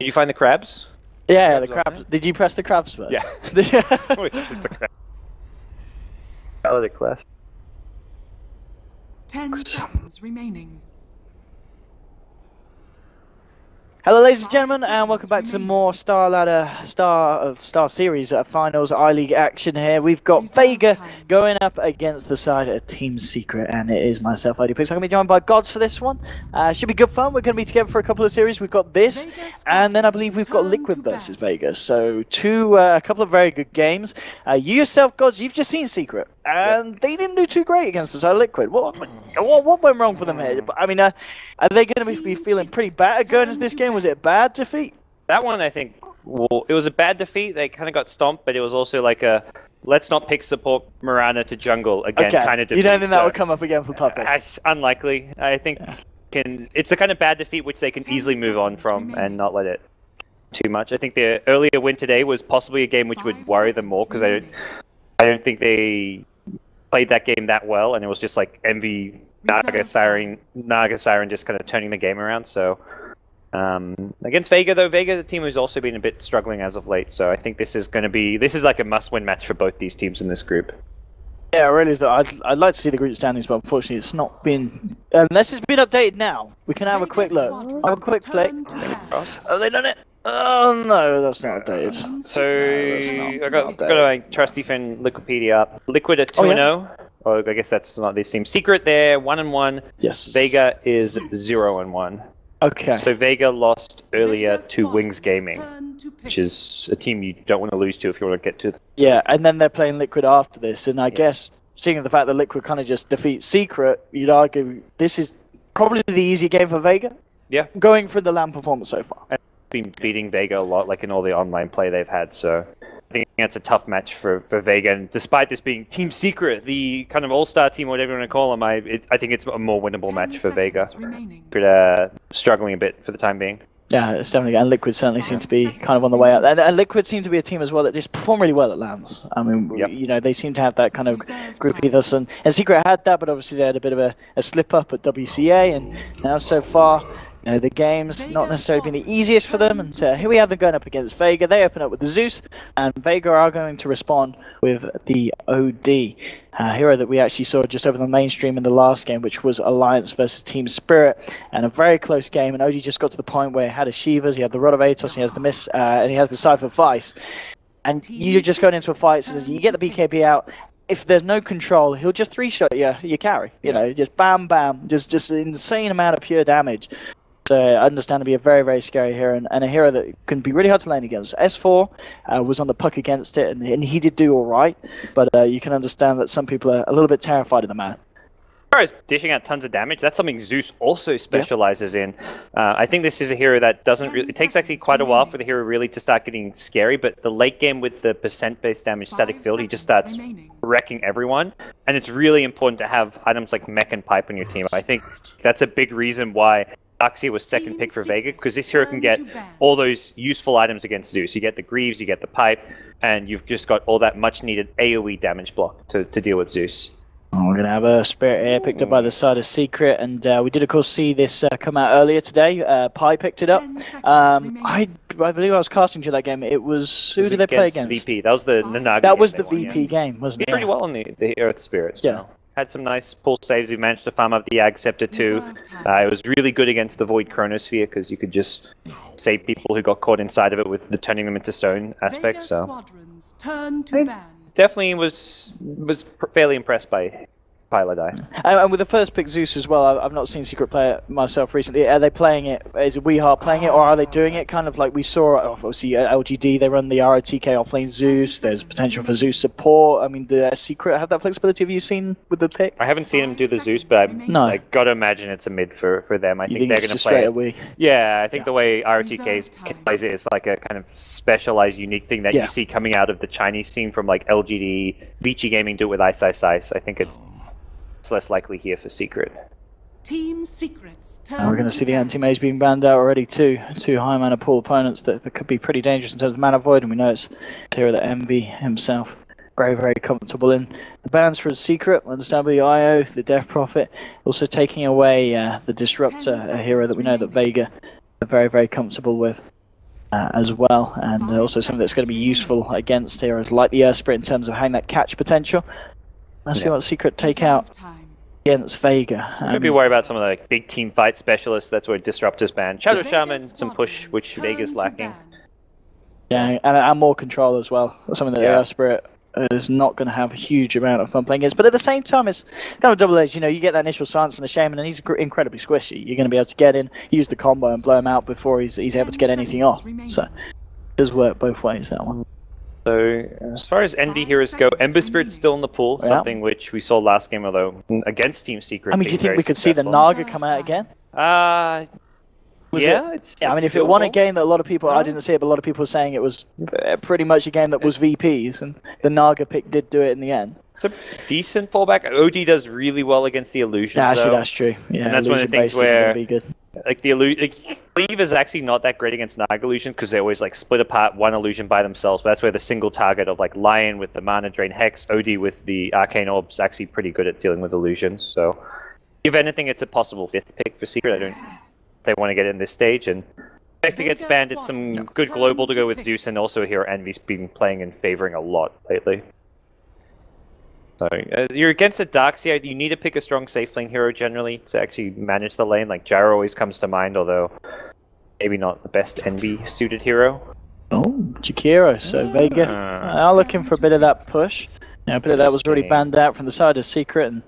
Did you find the crabs? Yeah, the crabs. Did you press the crabs button? Yeah. Did you? Always the crabs. Class. 10 seconds remaining. Hello, ladies and gentlemen, and welcome back to some more Star Series Finals I-League action here. We've got Vega going up against the side of Team Secret, and it is myself, IDPix. I'm going to be joined by Gods for this one. Should be good fun. We're going to be together for a couple of series. We've got this, and then I believe we've got Liquid versus Vega. So a couple of very good games. You yourself, Gods, you've just seen Secret, and they didn't do too great against the side of Liquid. What went wrong for them here? I mean, are they going to be feeling pretty bad going into this game? Was it a bad defeat? That one, I think, well, it was a bad defeat. They kind of got stomped, but it was also like a let's not pick support Mirana to jungle again kind of defeat. You don't think that would come up again for Puppet? It's unlikely. I think it's the kind of bad defeat which they can easily move on from and not let it too much. I think their earlier win today was possibly a game which would worry them more because I don't think they played that game that well, and it was just like Envy, Naga Siren just kind of turning the game around. So against Vega, though, the team has also been a bit struggling as of late. So I think this is like a must-win match for both these teams in this group. Yeah, really is. I'd like to see the group standings, but unfortunately, it's not been. Unless it's been updated now, we can have a quick look. Have a quick flick. Have they done it? Oh no, that's not updated. So I got my trusty friend Liquipedia up. Liquid at 2-0. Oh, I guess that's not this team. Secret there, 1-1. Yes. Vega is 0-1. Okay. So Vega lost earlier to Wings Gaming, which is a team you don't want to lose to if you want to get to. Yeah, and then they're playing Liquid after this, and I guess seeing the fact that Liquid kind of just defeats Secret, you'd argue this is probably the easier game for Vega. Yeah. Going for the LAN performance so far. And been beating Vega a lot, like in all the online play they've had, so I think that's a tough match for Vega. And despite this being Team Secret, the kind of all-star team, whatever you want to call them, I think it's a more winnable match for Vega. But struggling a bit for the time being. Yeah, it's definitely, and Liquid certainly seem to be kind of on the way out. And Liquid seem to be a team as well that just perform really well at LANs. I mean, you know, they seem to have that kind of group ethos, and Secret had that, but obviously they had a bit of a slip-up at WCA, and now so far, you know, the game's not necessarily been the easiest for them, and here we have them going up against Vega. They open up with the Zeus, and Vega are going to respond with the OD. Hero that we actually saw just over the mainstream in the last game, which was Alliance versus Team Spirit, and a very close game, and OD just got to the point where he had a Shivas, he had the Rod of Atos, he has the Miss, and he has the Cypher Vice. And you're just going into a fight, so you get the BKB out. If there's no control, he'll just three-shot your carry. You know, just bam, bam, just an insane amount of pure damage. So I understand to be a very, very scary hero, and a hero that can be really hard to lane against. S4 was on the puck against it, and he did do all right, but you can understand that some people are a little bit terrified of the man. As far as dishing out tons of damage, that's something Zeus also specializes in. I think this is a hero that doesn't really... It takes actually quite a while for the hero really to start getting scary, but the late game with the percent-based damage static field, he just starts wrecking everyone. And it's really important to have items like Mech and Pipe on your team. I think that's a big reason why Darkseer was second pick for Vega, because this hero can get all those useful items against Zeus. You get the Greaves, you get the Pipe, and you've just got all that much-needed AoE damage block to deal with Zeus. We're going to have a Spirit Air picked up by the side of Secret, and we did, of course, see this come out earlier today. Pi picked it up. I believe I was casting to that game. It was... Who did they play against? VP. That was the Nanaga. That was the VP game, wasn't it? Did pretty well on the Earth Spirits. Yeah. Had some nice pull saves. He managed to farm up the Ag Scepter too. It was really good against the Void Chronosphere because you could just save people who got caught inside of it with the turning them into stone aspect. So definitely was fairly impressed by Piladai. And with the first pick Zeus as well, I've not seen Secret play it myself recently. Are they playing it? Is it WeHeart playing it, or are they doing it kind of like we saw? Obviously, at LGD they run the ROTK offlane Zeus. There's potential for Zeus support. I mean, do Secret have that flexibility? Have you seen with the pick? I haven't seen him do the Zeus, but I got to imagine it's a mid for them. I think they're going to play it. Yeah, I think the way ROTK plays it is like a kind of specialized, unique thing that you see coming out of the Chinese scene from like LGD, Vici Gaming do it with Ice Ice Ice. I think it's less likely here for Secret. Team Secrets. We're going to see the anti-mage being banned out already too. Two high mana pool opponents that could be pretty dangerous in terms of mana void, and we know it's Hero that Envy himself very, very comfortable in. The bans for Secret, understandably IO, the Death Prophet, also taking away the Disruptor, a hero that we know that Vega are very, very comfortable with. as well, and also something that's going to be useful against heroes like the Earth Spirit in terms of having that catch potential. Let's see what Secret take out against Vega. Maybe worry about some of the like, big team fight specialists. That's where Disruptor's banned. Shadow Shaman, some push, which Vega's lacking. Yeah, and more control as well. Something that the Earth Spirit is not going to have a huge amount of fun playing against. But at the same time, it's kind of double-edged. You know, you get that initial silence on the Shaman, and he's incredibly squishy. You're going to be able to get in, use the combo, and blow him out before he's able to get anything off. So it does work both ways, that one. So as far as Envy heroes go, Ember Spirit's still in the pool, something which we saw last game, although against Team Secret. I mean, do you think we could see the Naga come out again? Yeah, I mean, if it won a game that a lot of people, I didn't see it, but a lot of people were saying it was pretty much a game that was VPs, and the Naga pick did do it in the end. It's a decent fallback. OD does really well against the illusions. Yeah, actually, that's true. Yeah, and that's one of the things where like Cleave is actually not that great against Naga illusion because they always like split apart one illusion by themselves. But that's where the single target of like Lion with the Mana Drain Hex, OD with the Arcane Orb is actually pretty good at dealing with illusions. So if anything, it's a possible 5th pick for Secret. I don't. They want to get in this stage, and Vector gets banned. It's some good global to go with Zeus, and also here Envy's been playing and favoring a lot lately. So you're against a Darkseer, you need to pick a strong safe lane hero generally to actually manage the lane. Like Gyro always comes to mind, although maybe not the best Envy suited hero. Oh, Jakiro. So Vega are looking for a bit of that push. A bit of that was already banned out from the side of Secret, and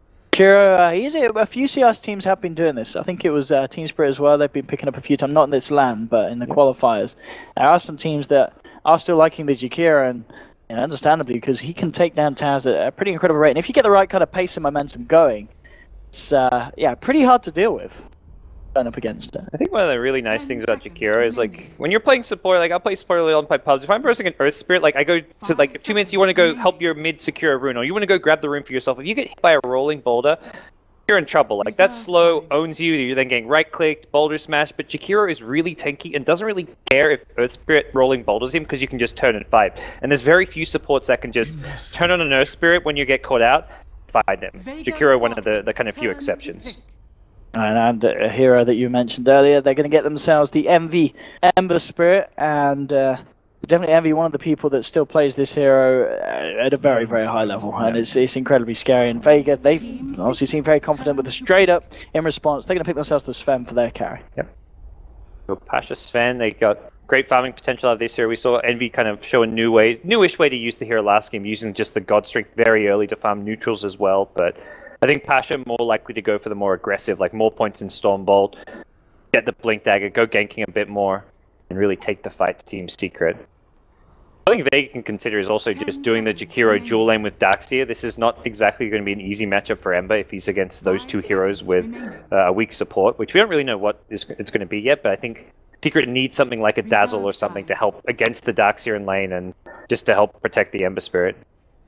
a few CS teams have been doing this. I think it was Team Spirit as well. They've been picking up a few times, not in this LAN, but in the qualifiers. There are some teams that are still liking the Jakiro, and understandably, because he can take down towers at a pretty incredible rate. And if you get the right kind of pace and momentum going, it's pretty hard to deal with going up against it. I think one of the really nice things about Jakiro is like when you're playing support, like I'll play support early on, play pubs. If I'm versing an Earth Spirit, like I go to like 2 minutes, you want to go help your mid secure a rune, or you want to go grab the rune for yourself. If you get hit by a rolling boulder, you're in trouble. Like that slow owns you. You're then getting right clicked, boulder smash. But Jakiro is really tanky and doesn't really care if Earth Spirit rolling boulders him because you can just turn and fight. And there's very few supports that can just turn on an Earth Spirit when you get caught out, fight them. Jakiro, one of the kind of few exceptions. And a hero that you mentioned earlier, they're going to get themselves the Envy Ember Spirit, and definitely Envy, one of the people that still plays this hero at a very, very high level, and it's incredibly scary. And Vega, they obviously seem very confident with the straight up in response. They're going to pick themselves the Sven for their carry. Yep. So Pasha Sven, they got great farming potential out of this hero. We saw Envy kind of show a newish way to use the hero last game, using just the God Strength very early to farm neutrals as well, but I think Pasha more likely to go for the more aggressive, like more points in Stormbolt, get the Blink Dagger, go ganking a bit more, and really take the fight to Team Secret. I think Vega can consider is also just doing the Jakiro dual lane with Darkseer. This is not exactly going to be an easy matchup for Ember if he's against those two heroes with a weak support, which we don't really know what it's going to be yet, but I think Secret needs something like a Dazzle or something to help against the Darkseer in lane and just to help protect the Ember Spirit.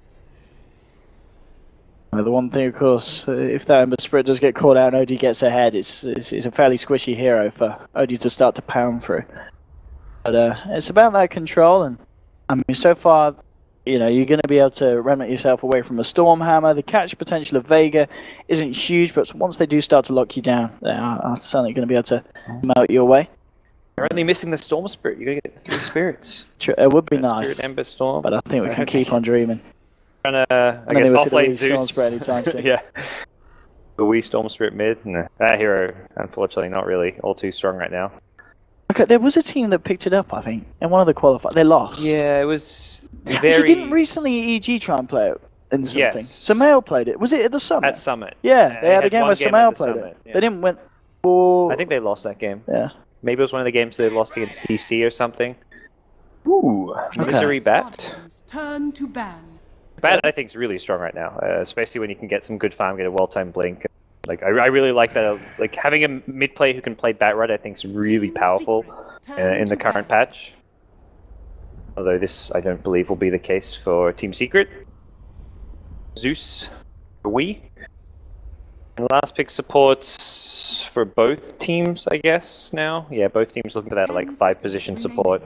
The one thing, of course, if that Ember Spirit does get caught out and OD gets ahead, it's a fairly squishy hero for OD to start to pound through. But it's about that control, and I mean, so far, you're going to be able to remnant yourself away from the Stormhammer. The catch potential of Vega isn't huge, but once they do start to lock you down, they are certainly going to be able to melt your way. You're only missing the Storm Spirit. You're going to get 3 spirits. It would be nice, Spirit, Ember, Storm. But I think we can keep on dreaming. I guess offlane Zeus. Anytime soon. Yeah. The Wii Storm Spirit mid. No, that hero, unfortunately, not really all too strong right now. Okay, there was a team that picked it up, I think, in one of the qualifiers. They lost. Yeah, it was very... Actually, didn't recently EG try and play it in something? Yes. Samael played it. Was it at the Summit? At Summit. Yeah, they had a game where Samael played it. Yeah. They didn't win... I think they lost that game. Yeah. Maybe it was one of the games they lost against DC or something. Ooh. Misery Bat. Turn to ban. Bat, I think, is really strong right now, especially when you can get some good farm, get a well-timed blink. Like, I really like that. Like, having a mid player who can play Bat right, I think, is really powerful in the current patch. Although this, I don't believe, will be the case for Team Secret. Zeus, for Wii. And last pick supports for both teams, I guess, now. Yeah, both teams looking for that, like, 5-position support.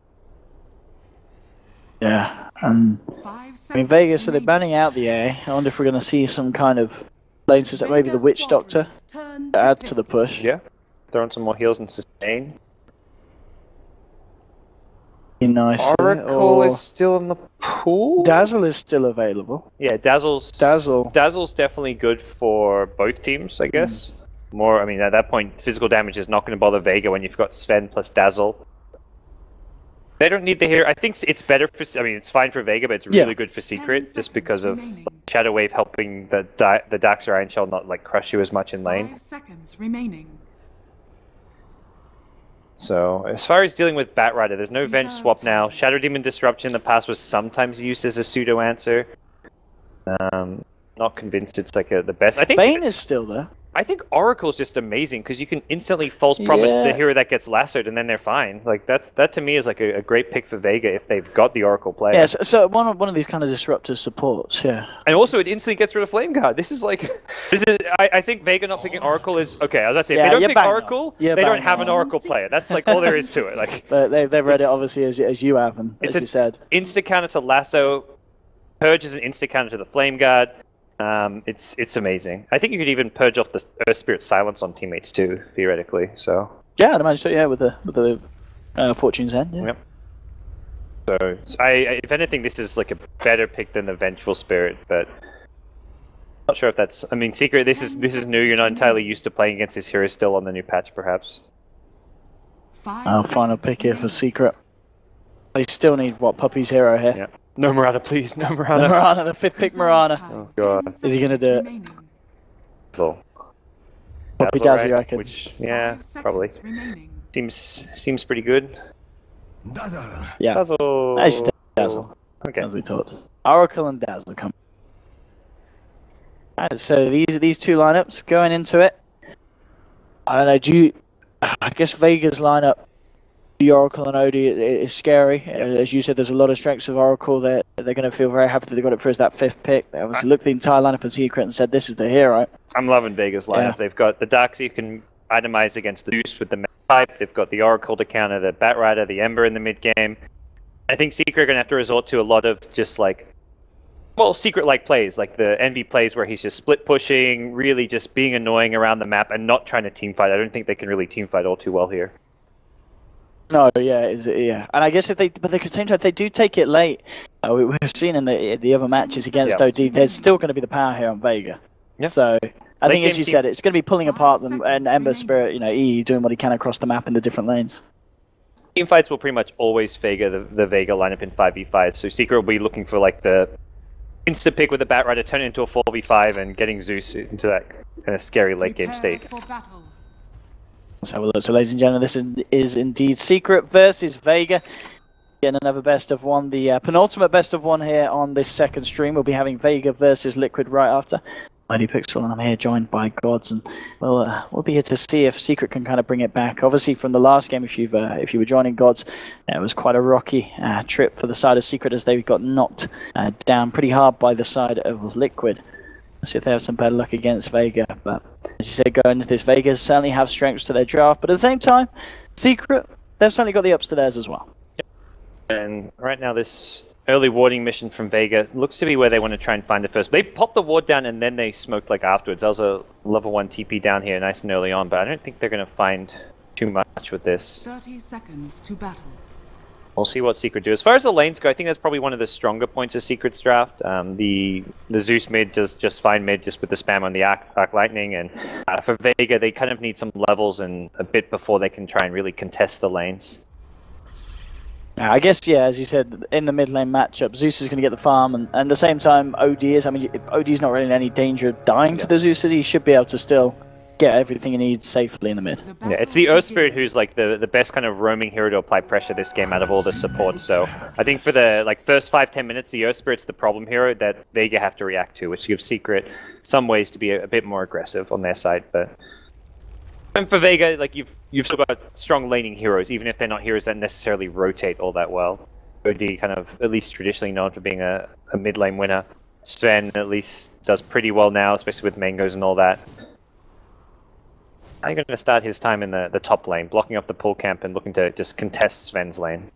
Yeah, I mean, Vegas, so they're banning out the A. I wonder if we're going to see some kind of lane system, maybe the Witch Doctor, to add to the push. Yeah, throwing some more heals and sustain. Nice. Oracle is still in the pool? Dazzle is still available. Yeah, Dazzle's definitely good for both teams, I guess. More, I mean, at that point, physical damage is not going to bother Vega when you've got Sven plus Dazzle. They don't need the hero. I think it's better for. I mean, it's fine for Vega, but it's really good for Secret, just because of Shadow Wave helping the Darkseer Iron Shell not like crush you as much in lane. 5 seconds remaining. So, as far as dealing with Batrider, there's no Venge swap now. Shadow Demon Disruption in the past was sometimes used as a pseudo answer. Not convinced it's like the best. I think Bane is still there. I think Oracle's just amazing because you can instantly false promise the hero that gets lassoed and then they're fine. Like that to me is like a great pick for Vega if they've got the Oracle player. Yeah, so one of these kind of disruptive supports, yeah. And also it instantly gets rid of Flame Guard. I think Vega not picking Oracle is okay. I was about to say if they don't pick Oracle, they don't have an Oracle player. That's like all there is to it. Like but they've read it obviously as you have, and as you said. Insta counter to Lasso, Purge is an insta counter to the Flame Guard. It's amazing. I think you could even purge off the Earth Spirit Silence on teammates too, theoretically. So yeah, I'd imagine so. Yeah, with the Fortune's End. Yeah. Yep. So if anything, this is like a better pick than the Vengeful Spirit, but not sure if that's. I mean, Secret. This is new. You're not entirely used to playing against this hero still on the new patch, perhaps. Final pick here for Secret. They still need Puppy's hero here. Yeah. No Mirana, please. No Mirana. Mirana, the 5th pick Mirana. Oh god. Is he gonna do it? Dazzle. Puppy Dazzle, I reckon. Which, yeah, probably. Seems pretty good. Dazzle. Yeah. Dazzle. Nice Dazzle. Okay. As we talked. Oracle and Dazzle come. Alright, so these two lineups going into it. I don't know, I guess Vega's lineup, the Oracle and Odie is scary. As you said, there's a lot of strengths of Oracle that they're going to feel very happy that they got it for as that 5th pick. They obviously looked at the entire lineup in Secret and said, this is the hero. I'm loving Vega's lineup. They've got the Darkseer you can itemize against the Zeus with the type. They've got the Oracle to counter the Batrider, the Ember in the mid game. I think Secret are going to have to resort to a lot of just like, well, Secret-like plays, like the Envy plays where he's just split pushing, really just being annoying around the map and not trying to team fight. I don't think they can really team fight all too well here. No, yeah, and I guess but at the same time, if they do take it late, we've seen in the other matches against OD, there's still going to be the power here on Vega. Yeah. So I think, as you said, it's going to be pulling apart them and Ember Spirit, EE doing what he can across the map in the different lanes. Team fights will pretty much always favor the Vega lineup in 5v5, so Secret will be looking for like the instant pick with the Batrider, turn it into a 4v5 and getting Zeus into that kind of scary late game state. Let's have a look. So, ladies and gentlemen, this is indeed Secret versus Vega. Again, another best of one. The penultimate best of one here on this second stream. We'll be having Vega versus Liquid right after. Pixel, and I'm here joined by Gods, and we'll be here to see if Secret can kind of bring it back. Obviously, from the last game, if you were joining Gods, it was quite a rocky trip for the side of Secret as they got knocked down pretty hard by the side of Liquid. Let's see if they have some better luck against Vega. But as you said, going into this, Vega certainly have strengths to their draft, but at the same time, Secret, they've certainly got the ups to theirs as well. And right now, this early warding mission from Vega looks to be where they want to try and find it first. They popped the ward down and then they smoked like afterwards. That was a level 1 TP down here nice and early on, but I don't think they're going to find too much with this. 30 seconds to battle. We'll see what Secret do. As far as the lanes go, I think that's probably one of the stronger points of Secret's draft. The Zeus mid does just fine mid just with the spam on the Arc Lightning, and for Vega they kind of need some levels and a bit before they can try and really contest the lanes. I guess, yeah, as you said, in the mid lane matchup, Zeus is going to get the farm, and at the same time, OD is. I mean, OD's not really in any danger of dying to the Zeus. He should be able to still get everything he needs safely in the mid. Yeah, it's the Earth Spirit who's like the best kind of roaming hero to apply pressure this game out of all the supports. So I think for the first 5-10 minutes, the Earth Spirit's the problem hero that Vega have to react to, which gives Secret some ways to be a bit more aggressive on their side. But and for Vega, like you've still got strong laning heroes, even if they're not heroes that necessarily rotate all that well. OD kind of at least traditionally known for being a mid lane winner. Sven at least does pretty well now, especially with mangoes and all that. I'm going to start his time in the top lane, blocking off the pull camp and looking to just contest Sven's lane.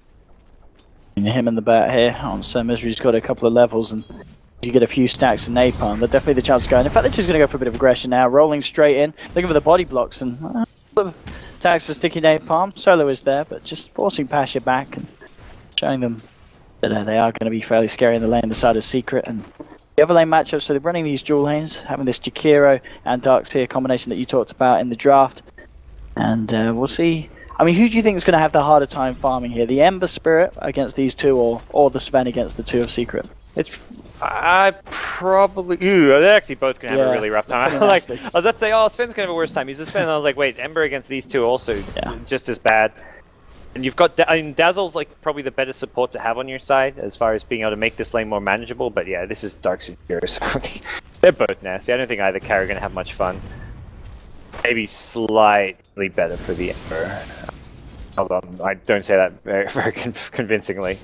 Him in the bat here on Sir Misery's got a couple of levels, and you get a few stacks of napalm. They're definitely the chance to go. And in fact, they're just going to go for a bit of aggression now, rolling straight in, looking for the body blocks, and stacks of sticky napalm. Solo is there, but just forcing Pasha back and showing them that they are going to be fairly scary in the lane, the side of Secret. And the other lane matchup, so they're running these dual lanes, having this Jakiro and Darkseer combination that you talked about in the draft. And we'll see. I mean, who do you think is going to have the harder time farming here? The Ember Spirit against these two, or the Sven against the two of Secret? It's probably. They're actually both going to have a really rough time. I was about to say, oh, Sven's going to have a worse time. He's a Sven. And I was like, wait, Ember against these two also just as bad. And you've got, I mean, Dazzle's like probably the better support to have on your side as far as being able to make this lane more manageable. But yeah, this is Darkseer. They're both nasty. I don't think either carry are going to have much fun. Maybe slightly better for the Ember. Although I don't say that very convincingly.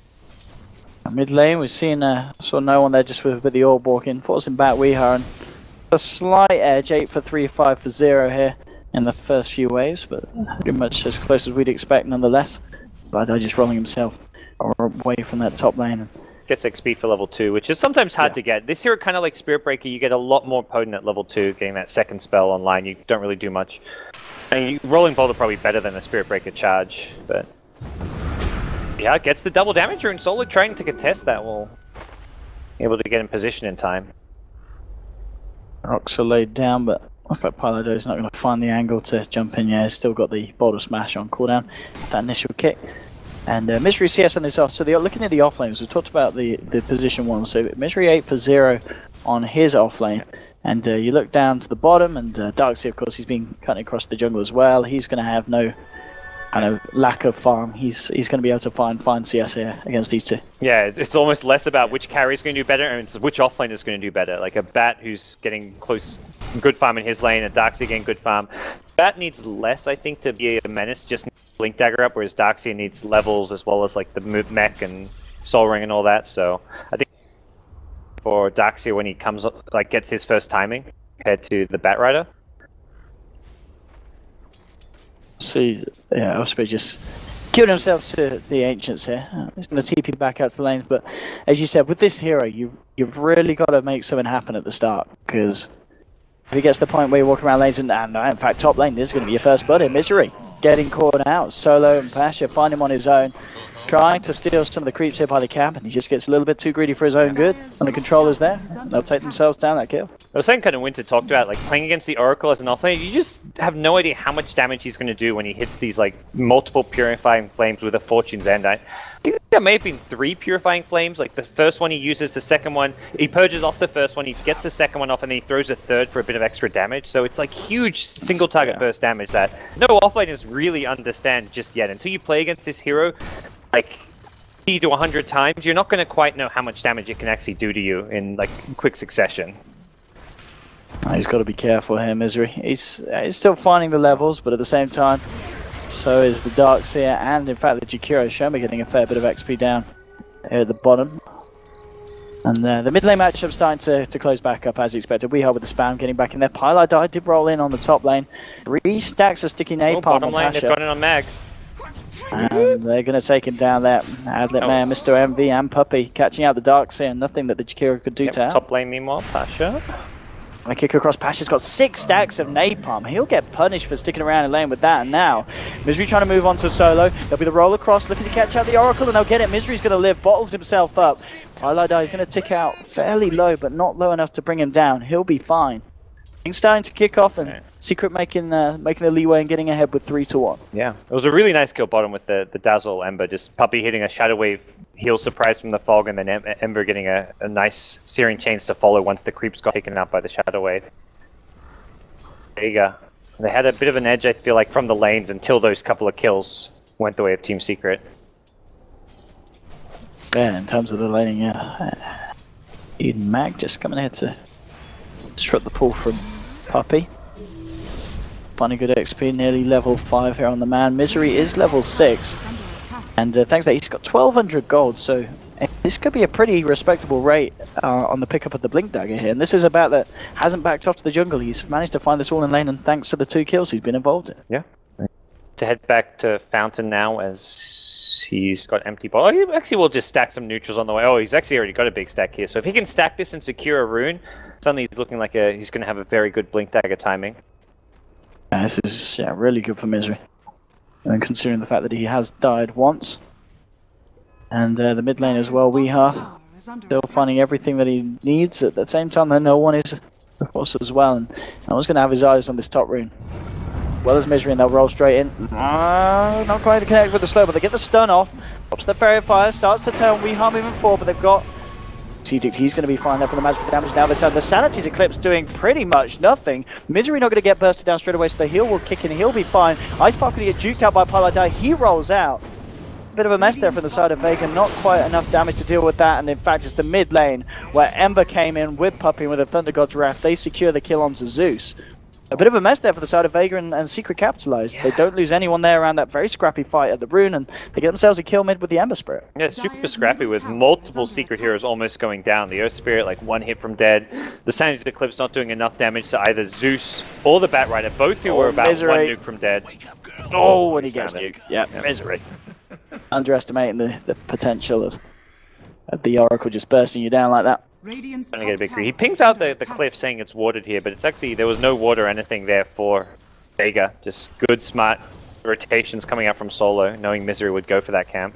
Mid lane, we've seen saw no one there just with the Orb walking, forcing back Weeha, and a slight edge, 8 for 3, 5 for 0 here in the first few waves, but pretty much as close as we'd expect nonetheless. But just rolling himself away from that top lane. Gets XP for level 2, which is sometimes hard to get. This hero, kind of like Spirit Breaker, you get a lot more potent at level 2, getting that second spell online. You don't really do much. I mean, Rolling Boulder probably better than a Spirit Breaker charge, but yeah, it gets the double damage rune. Solo trying to contest that will be able to get in position in time. Rocks are laid down, but looks like Palladio is not going to find the angle to jump in. Yeah, he's still got the Boulder Smash on cooldown, that initial kick. And Misery CS on this off. So looking at the off lanes, we talked about the position one. So Misery 8 for 0 on his off lane. And you look down to the bottom, and Darkseer, of course, he's been cutting across the jungle as well. He's going to have no kind of lack of farm. He's going to be able to find CS here against these two. Yeah, it's almost less about which carry is going to do better, and it's which offlane is going to do better. Like a Bat who's getting close, good farm in his lane, and Darkseer getting good farm. Bat needs less, I think, to be a menace, just Blink Dagger up, whereas Darkseer needs levels as well as like the mech and Soul Ring and all that. So I think for Darkseer when he comes like gets his first timing compared to the Bat Rider. See, yeah, Osprey just killed himself to the Ancients here. He's going to TP back out to the lanes, but as you said, with this hero, you've really got to make something happen at the start, because if he gets to the point where you walk around lanes and in fact top lane, this is going to be your first blood in. Misery getting caught out. Solo and Pasha find him on his own, trying to steal some of the creeps here by the camp, and he just gets a little bit too greedy for his own good. And the controller's there. They'll take themselves down that kill. I was saying kind of Winter talked about, like, playing against the Oracle as an offlane, you just have no idea how much damage he's going to do when he hits these, like, multiple Purifying Flames with a Fortune's End. I think there may have been 3 Purifying Flames. Like, the first one he uses, the second one, he purges off the first one, he gets the second one off, and then he throws a third for a bit of extra damage. So it's, like, huge single-target burst damage that no offlaners really understand just yet. Until you play against this hero, like, to 100 times, you're not going to quite know how much damage it can actually do to you in, like, quick succession. He's got to be careful here, Misery. He's still finding the levels, but at the same time, so is the Darkseer, and in fact the Jakiro Shoma getting a fair bit of XP down here at the bottom. And the mid lane matchup starting to close back up as expected. Weeha with the spam getting back in there. Pilar did roll in on the top lane. 3 stacks of sticky napalm bottom on lane, Pasha. they've got it on Mag. And they're going to take him down there. Adlet Man, Mr. MV and Puppey catching out the Darkseer, and nothing that the Jakiro could do to help. Top lane meanwhile, Pasha. I kick across. Pasha's got 6 stacks of napalm. He'll get punished for sticking around in lane with that. And now, Misery trying to move on to Solo. There'll be the roll across, looking to catch out the Oracle, and they'll get it. Misery's going to live, bottles himself up. Pilar is going to tick out fairly low, but not low enough to bring him down. He'll be fine. Things starting to kick off, and Secret making the leeway and getting ahead with 3-1. Yeah, it was a really nice kill bottom with the Dazzle Ember. Just Puppey hitting a Shadow Wave heal surprise from the fog, and then Ember getting a nice Searing Chains to follow once the creeps got taken out by the Shadow Wave. There you go. They had a bit of an edge, I feel like, from the lanes until those couple of kills went the way of Team Secret. Yeah, in terms of the laning, yeah. Eden Mag just coming here to disrupt the pull from Puppey. Finding good XP, nearly level 5 here on the man. Misery is level 6. And thanks to that, he's got 1200 gold, so this could be a pretty respectable rate on the pickup of the Blink Dagger here. And this is a bat that hasn't backed off to the jungle. He's managed to find this all in lane, and thanks to the 2 kills he's been involved in. Yeah. To head back to Fountain now as he's got empty ball. He actually will just stack some neutrals on the way. Oh, he's actually already got a big stack here. So if he can stack this and secure a rune, suddenly he's looking like he's going to have a very good Blink Dagger timing. Yeah, this is really good for Misery. And considering the fact that he has died once. And the mid lane as well, Weeha still finding everything that he needs. At the same time, no one is, of course, as well. And I was going to have his eyes on this top rune. Well as Misery, and they'll roll straight in. Not quite to connect with the slow, but they get the stun off. Pops the Fairy Fire, starts to turn Weeha moving forward, but they've got Seedict. He's going to be fine there for the magical damage. Now they turn the Sanity's Eclipse doing pretty much nothing. Misery not going to get bursted down straight away, so the heal will kick in. He'll be fine. Ice Park going to get juked out by Paladai. He rolls out. Bit of a mess there from the side of Vega. Not quite enough damage to deal with that. And in fact, it's the mid lane where Ember came in with Puppy with a Thunder God's Wrath. They secure the kill onto Zeus. A bit of a mess there for the side of Vega, and Secret capitalized. Yeah. They don't lose anyone there around that very scrappy fight at the rune, and they get themselves a kill mid with the Ember Spirit. Yeah, super scrappy with multiple Secret heroes almost going down. The Earth Spirit, like one hit from dead. The Sanity's Eclipse not doing enough damage to either Zeus or the Bat Rider, both who were about Misery. one nuke from dead. Oh, and he gets nuked. Yeah, Misery. Underestimating the potential of the Oracle just bursting you down like that. Radiant's Trying to get a big He pings out the cliff saying it's watered here, but it's actually, there was no water or anything there for Vega. Just good, smart rotations coming out from Solo, knowing Misery would go for that camp.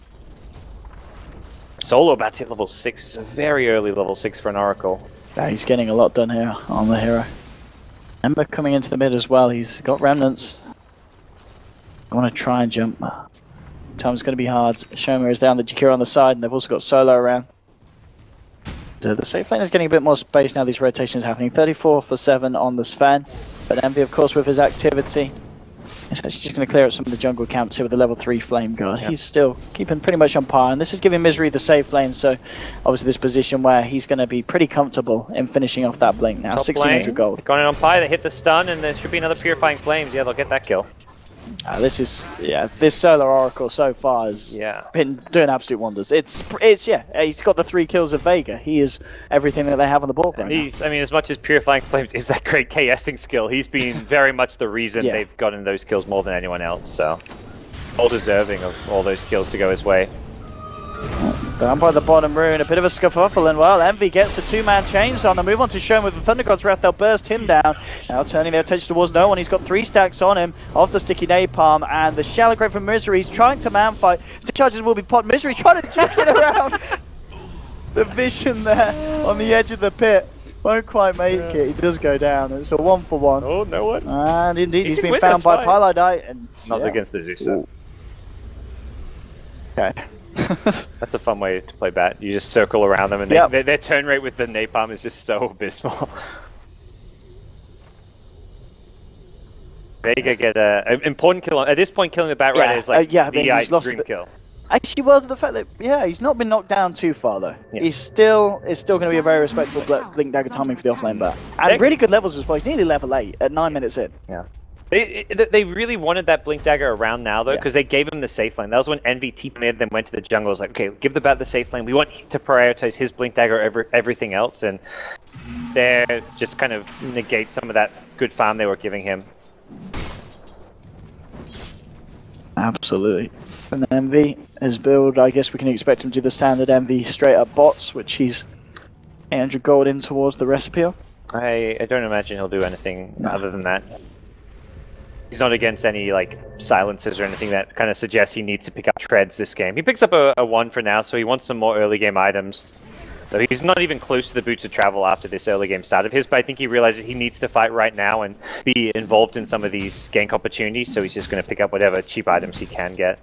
Solo about to hit level 6. It's a very early level 6 for an Oracle. Yeah, he's getting a lot done here on the hero. Ember coming into the mid as well. He's got remnants. I want to try and jump. Time's going to be hard. Shoma is down, the Jakiro on the side, and they've also got Solo around. The safe lane is getting a bit more space now, these rotations happening. 34 for 7 on the Sven, but Envy, of course, with his activity, he's actually just going to clear up some of the jungle camps here with the level 3 Flame Guard. Yep. He's still keeping pretty much on par, and this is giving Misery the safe lane, so obviously this position where he's going to be pretty comfortable in finishing off that blink now. 1600 gold. Going in on Pi, they hit the stun, and there should be another Purifying Flames. Yeah, they'll get that kill. This Solar Oracle so far has been doing absolute wonders. It's he's got the 3 kills of Vega. He is everything that they have on the board right now. I mean, as much as Purifying Flames is that great KSing skill, he's been very much the reason they've gotten those kills more than anyone else. So, all deserving of all those kills to go his way. Down by the bottom rune, a bit of a scuffle, and well, Envy gets the 2-man chains on. They move on to Shoma with the Thunder God's Wrath. They'll burst him down. Now turning their attention towards no one. He's got 3 stacks on him off the sticky napalm, and the Shallow Grave from Misery. He's trying to man fight. The charges will be popped. Misery trying to jack it around. The vision there on the edge of the pit. Won't quite make it. He does go down. It's a 1-for-1. Oh, no one. And indeed, he's been found by Paladai. And not against the Zeus. Okay. That's a fun way to play Bat. You just circle around them, and their turn rate with the napalm is just so abysmal. Vega get an important kill. At this point, killing the Bat Rider is like the dream kill. Actually, well, the fact that he's not been knocked down too far though. It's still going to be a very respectable Blink Dagger timing for the offlane Bat. And really good levels as well. He's nearly level 8 at 9 minutes in. Yeah. They really wanted that Blink Dagger around now, though, because they gave him the safe lane. That was when Envy TP'd mid, then went to the jungle. It was like, okay, give the Bat the safe lane. We want to prioritize his Blink Dagger over everything else, and they just kind of negate some of that good farm they were giving him. Absolutely. And Envy, his build, I guess we can expect him to do the standard Envy straight up bots, which he's 800 gold in towards the recipe of. I don't imagine he'll do anything other than that. He's not against any like silences or anything that kind of suggests he needs to pick up treads this game. He picks up a 1 for now, so he wants some more early game items. So he's not even close to the boots of travel after this early game start of his, but I think he realizes he needs to fight right now and be involved in some of these gank opportunities, so he's just going to pick up whatever cheap items he can get.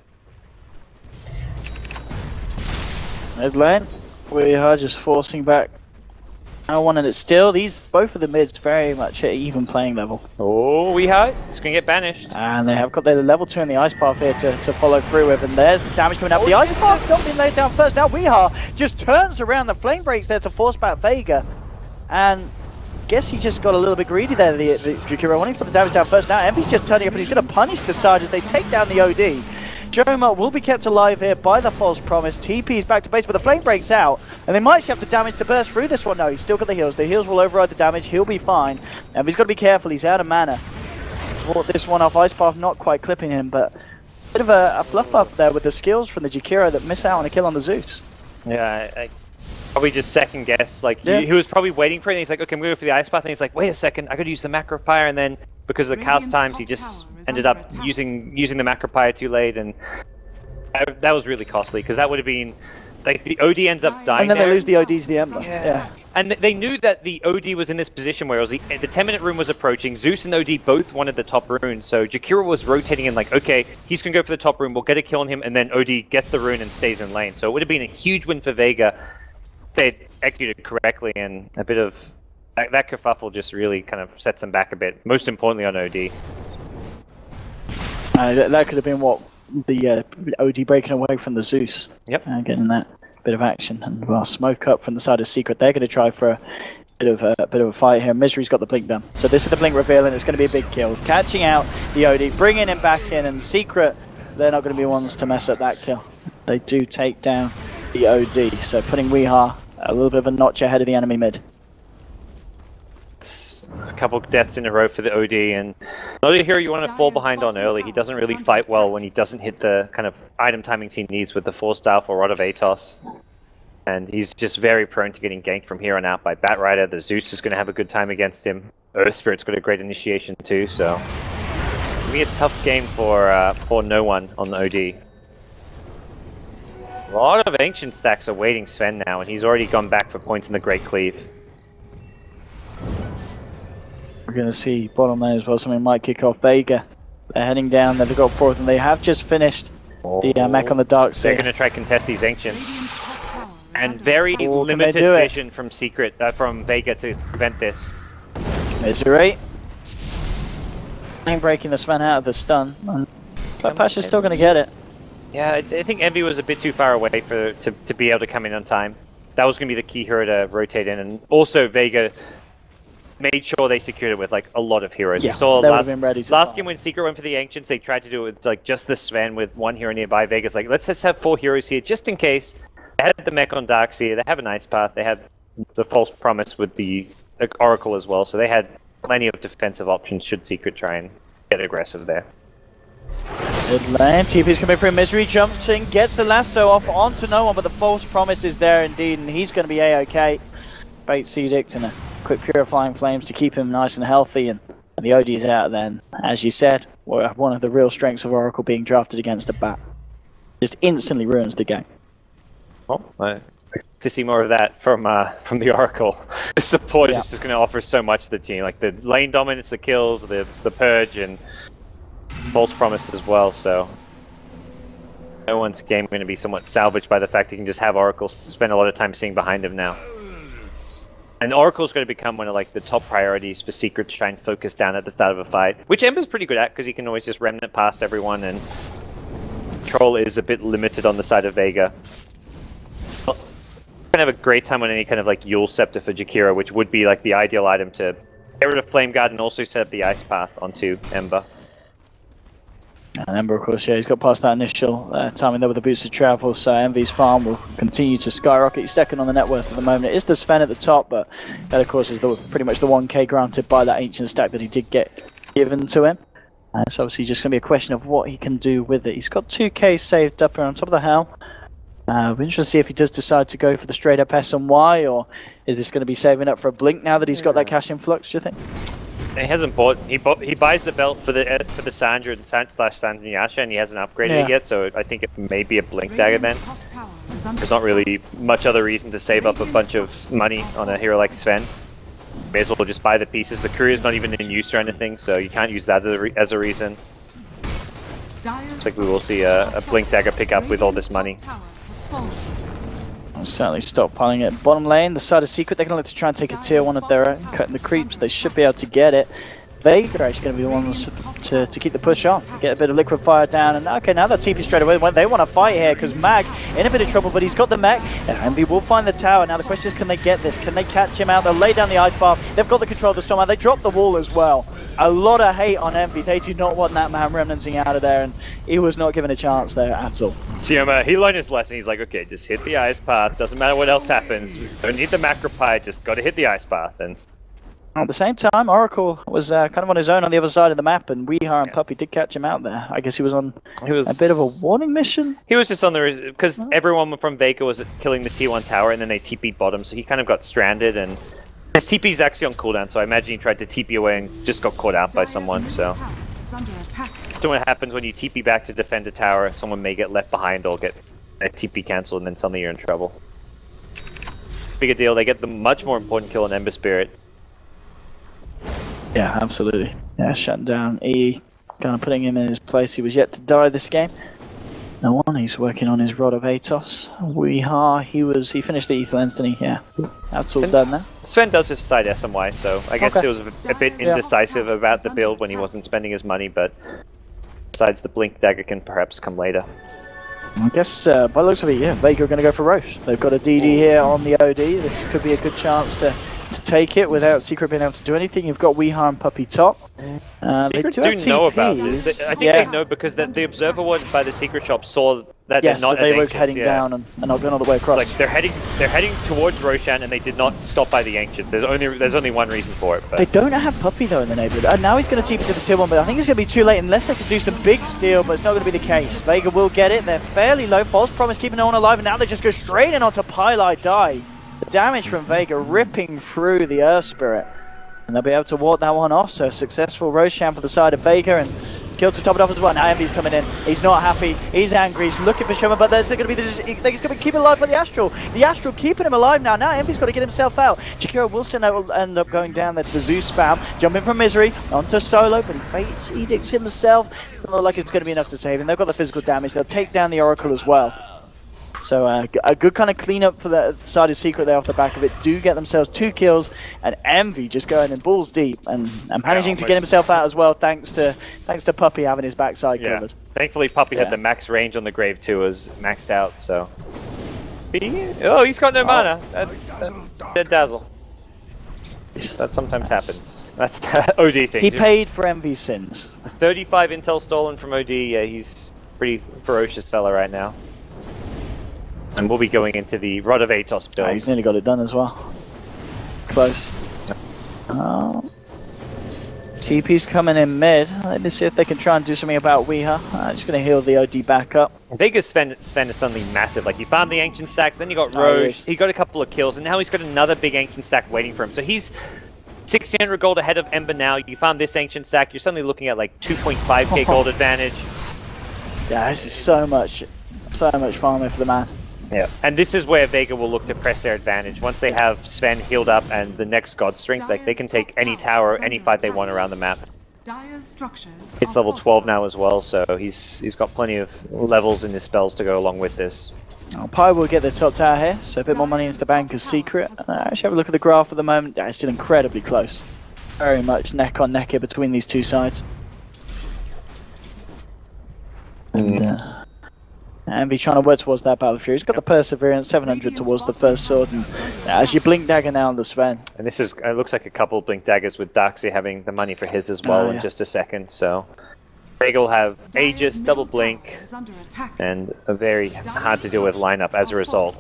Mid lane, we are just forcing back one, and it's still both of the mids very much at even playing level. Oh, Weeha, he's going to get banished. And they have got their level 2 in the Ice Path here to follow through with, and there's the damage coming up. The Ice Path not being laid down first. Now Weeha just turns around the flame breaks there to force back Vega, and guess he just got a little bit greedy there, the Jakiro, wanting to put the damage down first. Now Envy's just turning up, and he's going to punish the Sarge as they take down the OD. Shoma will be kept alive here by the false promise. TP's back to base, but the flame breaks out, and they might actually have the damage to burst through this one. No, he's still got the heals. The heals will override the damage. He'll be fine. And he's got to be careful. He's out of mana. Brought this one off. Ice Path not quite clipping him, but a bit of a fluff up there with the skills from the Jakiro that miss out on a kill on the Zeus. Yeah, I probably just second guess. Like he was probably waiting for it, and he's like, okay, I'm going for the Ice Path, and he's like, wait a second, I got to use the Macropyre, and then because of the cast times, he just ended up using the Macropyre too late, and That was really costly, because that would have been... Like, the OD ends up dying and then there. they lose the ODs to the Ember. Yeah. And they knew that the OD was in this position where it was the 10-minute rune was approaching. Zeus and OD both wanted the top rune, so Jakiro was rotating in like, okay, he's going to go for the top rune, we'll get a kill on him, and then OD gets the rune and stays in lane. So it would have been a huge win for Vega if they'd executed correctly, and a bit of... That kerfuffle just really kind of sets them back a bit, most importantly on OD. That could have been what the OD breaking away from the Zeus. Yep. Getting that bit of action, and well, smoke up from the side of Secret. They're going to try for a bit of a fight here. Misery's got the blink done, so this is the blink reveal, and it's going to be a big kill. Catching out the OD, bringing him back in, and Secret, they're not going to be ones to mess up that kill. They do take down the OD, so putting Weehaw a little bit of a notch ahead of the enemy mid. It's a couple of deaths in a row for the OD, and not a hero you want to fall behind on early. He doesn't really fight well when he doesn't hit the kind of item timings he needs with the Force Staff or Rod of Atos. And he's just very prone to getting ganked from here on out by Batrider. The Zeus is going to have a good time against him. Earth Spirit's got a great initiation too, so... It'll be a tough game for no one on the OD. A lot of Ancient stacks are waiting Sven now, and he's already gone back for points in the Great Cleave. We're going to see bottom lane as well. Something might kick off. Vega, they're heading down. They've got fourth, and they have just finished the mech on the dark side. They're going to try contest these Ancients. And very limited vision from Secret, from Vega to prevent this. Misery. Breaking the Sven out of the stun. Pasha's still going to get it. Yeah, I think Envy was a bit too far away to be able to come in on time. That was going to be the key hero to rotate in, and also Vega made sure they secured it with like a lot of heroes. Yeah, we saw last game when Secret went for the Ancients, they tried to do it with like just the Sven with one hero nearby. Vega's like, let's just have 4 heroes here just in case. They had the mech on Darkseer, they have an Ice Path, they had the False Promise with the Oracle as well, so they had plenty of defensive options should Secret try and get aggressive there. Good lane, TP's coming through. Misery jumps in, gets the lasso off onto no one, but the False Promise is there indeed, and he's going to be A-OK. Baits Edict and a quick Purifying Flames to keep him nice and healthy, and the OD is out then. As you said, one of the real strengths of Oracle being drafted against a bat. Just instantly ruins the game. Well, I expect to see more of that from the Oracle. The support is just going to offer so much to the team, like the lane dominance, the kills, the purge, and False Promise as well, so no one's game going to be somewhat salvaged by the fact he can just have Oracle spend a lot of time seeing behind him now. And Oracle's going to become one of like the top priorities for Secret to try and focus down at the start of a fight, which Ember's pretty good at because he can always just remnant past everyone, and control is a bit limited on the side of Vega. Well, can have a great time on any kind of like Yule Scepter for Jakiro, which would be like the ideal item to get rid of Flame Guard and also set up the Ice Path onto Ember. And Ember, of course, yeah, he's got past that initial timing there with the boots of travel, so Envy's farm will continue to skyrocket. He's second on the net worth at the moment. It is the Sven at the top, but that, of course, is pretty much the 1k granted by that Ancient stack that he did get given to him. It's obviously just going to be a question of what he can do with it. He's got 2k saved up here on top of the Helm. We're interested to see if he does decide to go for the straight up S&Y, or is this going to be saving up for a blink now that he's got that cash influx, do you think? He hasn't bought. He buys the belt for the Sandra and slash Sandra, and he hasn't upgraded it yet. So I think it may be a blink dagger then. There's not really much other reason to save up a bunch of money on a hero like Sven. May as well just buy the pieces. The courier's not even in use or anything, so you can't use that as a reason. Looks like we will see a blink dagger pick up with all this money. I'll certainly stockpiling it. Bottom lane, the side of Secret, they're going to look to try and take a tier 1 of their own, cutting the creeps. They should be able to get it. Vega are actually going to be the ones to keep the push on, get a bit of liquid fire down, and okay, now they're TP straight away. They want to fight here because Mag in a bit of trouble, but he's got the mech, and Envy will find the tower. Now the question is, can they get this? Can they catch him out? They'll lay down the ice path. They've got the control of the storm, and they drop the wall as well. A lot of hate on Envy. They do not want that man remnanting out of there, and he was not given a chance there at all. Sioma, he learned his lesson. He's like, okay, just hit the ice path. Doesn't matter what else happens. Don't need the macro pie. Just got to hit the ice path. And at the same time, Oracle was kind of on his own on the other side of the map, and Weehaw and Puppey did catch him out there. I guess he was on a bit of a warning mission. He was just on the... because everyone from Vega was killing the T1 tower, and then they TP'd bottom, so he kind of got stranded, and his TP's actually on cooldown, so I imagine he tried to TP away and just got caught out by someone, so... often what happens when you TP back to defend a tower, someone may get left behind or get a TP cancelled, and then suddenly you're in trouble. Bigger deal, they get the much more important kill on Ember Spirit. Yeah, absolutely. Yeah, shutting down E, kind of putting him in his place. He was yet to die this game. No one, he's working on his Rod of Atos. He finished the Ether Lens, didn't he? Yeah, that's all done now. Sven does just side SMY, so I guess he was a bit indecisive about the build when he wasn't spending his money, but besides the Blink Dagger can perhaps come later. I guess, by the looks of it, yeah, Vega are going to go for Roche. They've got a DD here on the OD. This could be a good chance to take it without Secret being able to do anything. You've got Weeha and Puppey top. Secret do know about this. I think they know because the Observer Ward by the Secret shop saw that they're not they were heading down and not going all the way across. It's like they're heading towards Roshan and they did not stop by the Ancients. There's only one reason for it. But. They don't have Puppey though in the neighborhood. And now he's going to TP to the tier 1, but I think it's going to be too late unless they can do some big steal, but it's not going to be the case. Vega will get it. They're fairly low. False Promise keeping no one alive, and now they just go straight in onto Pylai Die. The damage from Vega ripping through the Earth Spirit. And they'll be able to ward that one off, so successful Roshan for the side of Vega, and kill to top it off as well. Now Envy's coming in, he's not happy, he's angry, he's looking for Shoma, but there's going to be he's going to keep it alive by the Astral. The Astral keeping him alive now. Now Envy's got to get himself out. Jakiro will still end up going down there to the Zeus spam, jumping from Misery onto Solo, but he fates Edicts himself. Doesn't look like it's going to be enough to save him. They've got the physical damage, they'll take down the Oracle as well. So a good kind of cleanup for the side of Secret there off the back of it. Do get themselves 2 kills, and Envy just going in balls deep and managing to get himself out as well, thanks to Puppey having his backside covered. Thankfully Puppey had the max range on the Grave too, was maxed out. So oh, he's got no mana. That's Dead Dazzle. That sometimes happens. That's the OD thing. He paid for Envy's sins. 35 intel stolen from OD. Yeah, he's pretty ferocious fella right now. And we'll be going into the Rod of Atos build. He's nearly got it done as well. Close. TP's coming in mid. Let me see if they can try and do something about Weeha. Just going to heal the OD back up. Vega's spend is suddenly massive. Like, he farmed the Ancient stacks, then you got Roche, he got a couple of kills, and now he's got another big Ancient stack waiting for him. So he's 1600 gold ahead of Ember now. You farm this Ancient stack, you're suddenly looking at like 2.5k gold advantage. Yeah, this is so much farming for the man. Yeah, and this is where Vega will look to press their advantage. Once they have Sven healed up and the next God Strength, like they can take any tower, any fight they want around the map. It's level 12 now as well, so he's got plenty of levels in his spells to go along with this. Pi will get the top tower here, so a bit more money into the bank as Secret. Actually have a look at the graph at the moment. It's still incredibly close. Very much neck on neck here between these two sides. And Envy trying to work towards that Battle Fury. He's got the Perseverance, 700 towards the first sword, and as you Blink Dagger now on the Sven. And this is, it looks like a couple of Blink Daggers with Darkseid having the money for his as well in just a second, so... Vega will have Aegis, double Blink, and a very hard to deal with lineup as a result.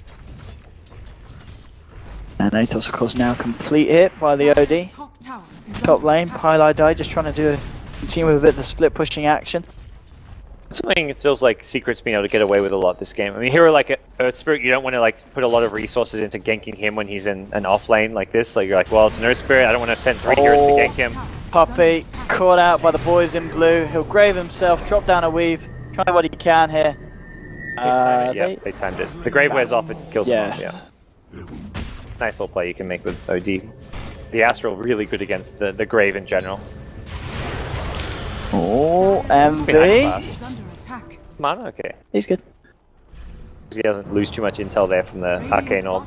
And Atos of course now complete hit by the OD. Top lane, Pylai Die just trying to continue with a bit of the split pushing action. Something it feels like Secret's been able to get away with a lot this game. I mean, hero like Earth Spirit, you don't want to like put a lot of resources into ganking him when he's in an off lane like this. Like you're like, well, it's an Earth Spirit, I don't want to send 3 heroes to gank him. Puppey caught out by the boys in blue. He'll grave himself, drop down a weave, try what he can here. They timed it. The grave wears off, it kills him off, yeah. Nice little play you can make with OD. The Astral really good against the grave in general. Oh, Envy. Mana, okay. He's good. He doesn't lose too much intel there from the Arcane Orb.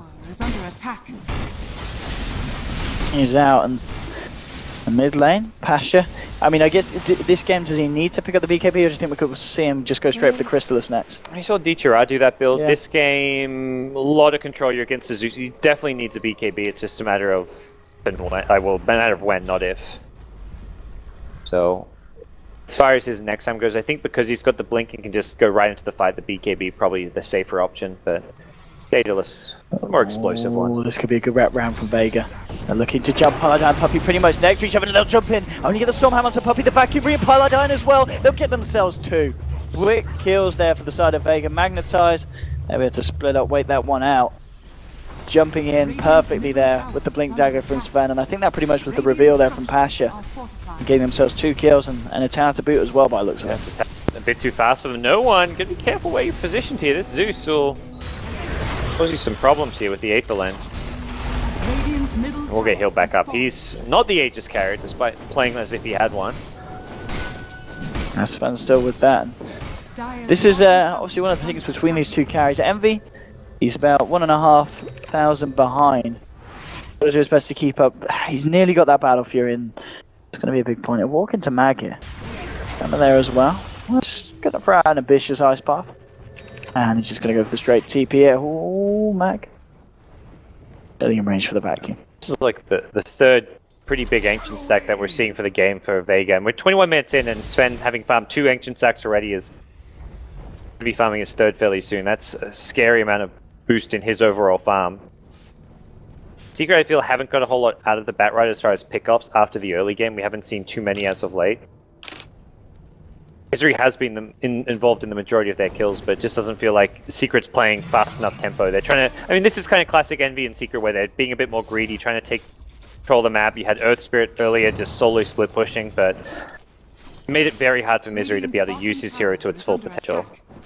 He's out and the mid lane, Pasha. I mean, I guess this game, does he need to pick up the BKB, or do you think we could see him just go straight for the Crystallis next? I saw Dichara do that build. This game, a lot of control. You're against Zeus. He definitely needs a BKB. It's just a matter of when, not if. So, as far as his next time goes, I think because he's got the blink and can just go right into the fight, the BKB probably the safer option, but Daedalus, the more explosive one. This could be a good wrap round from Vega. They're looking to jump Paladin, Puppey pretty much next to each other, and they'll jump in. Only get the Stormhammer onto Puppey, the vacuum bringing Paladin as well. They'll get themselves 2 quick kills there for the side of Vega. Magnetize, they'll be able to split up, wait that one out. jumping in perfectly there with the Blink Dagger from Sven, and I think that pretty much was the reveal there from Pasha. Getting themselves 2 kills and a tower to boot as well by looks of it. Just a bit too fast for them. No one. Gotta be careful where you're positioned here. This Zeus will cause you some problems here with the Aether Lens. We'll get healed back up. He's not the Aegis carrier, despite playing as if he had one. That's fun still with that. This is obviously one of the things between these two carries. Envy, he's about 1,500 behind. Does his best to keep up. He's nearly got that Battle Fury in. It's going to be a big point. And walk into Mag here. Under there as well. Just going to throw out an ambitious Ice Path. And he's just going to go for the straight TP here. Ooh, Mag. Getting in range for the vacuum. This is like the third pretty big Ancient stack that we're seeing for the game for Vega. And we're 21 minutes in, and Sven, having farmed 2 Ancient stacks already, is to be farming his 3rd fairly soon. That's a scary amount of boost in his overall farm. Secret, I feel, haven't got a whole lot out of the Batrider as far as pickoffs after the early game. We haven't seen too many as of late. Misery has been involved in the majority of their kills, but it just doesn't feel like Secret's playing fast enough tempo. They're trying to... I mean, this is kind of classic Envy and Secret, where they're being a bit more greedy, trying to control the map. You had Earth Spirit earlier, just solo split pushing, but it made it very hard for Misery to be able to use his hero to its full potential.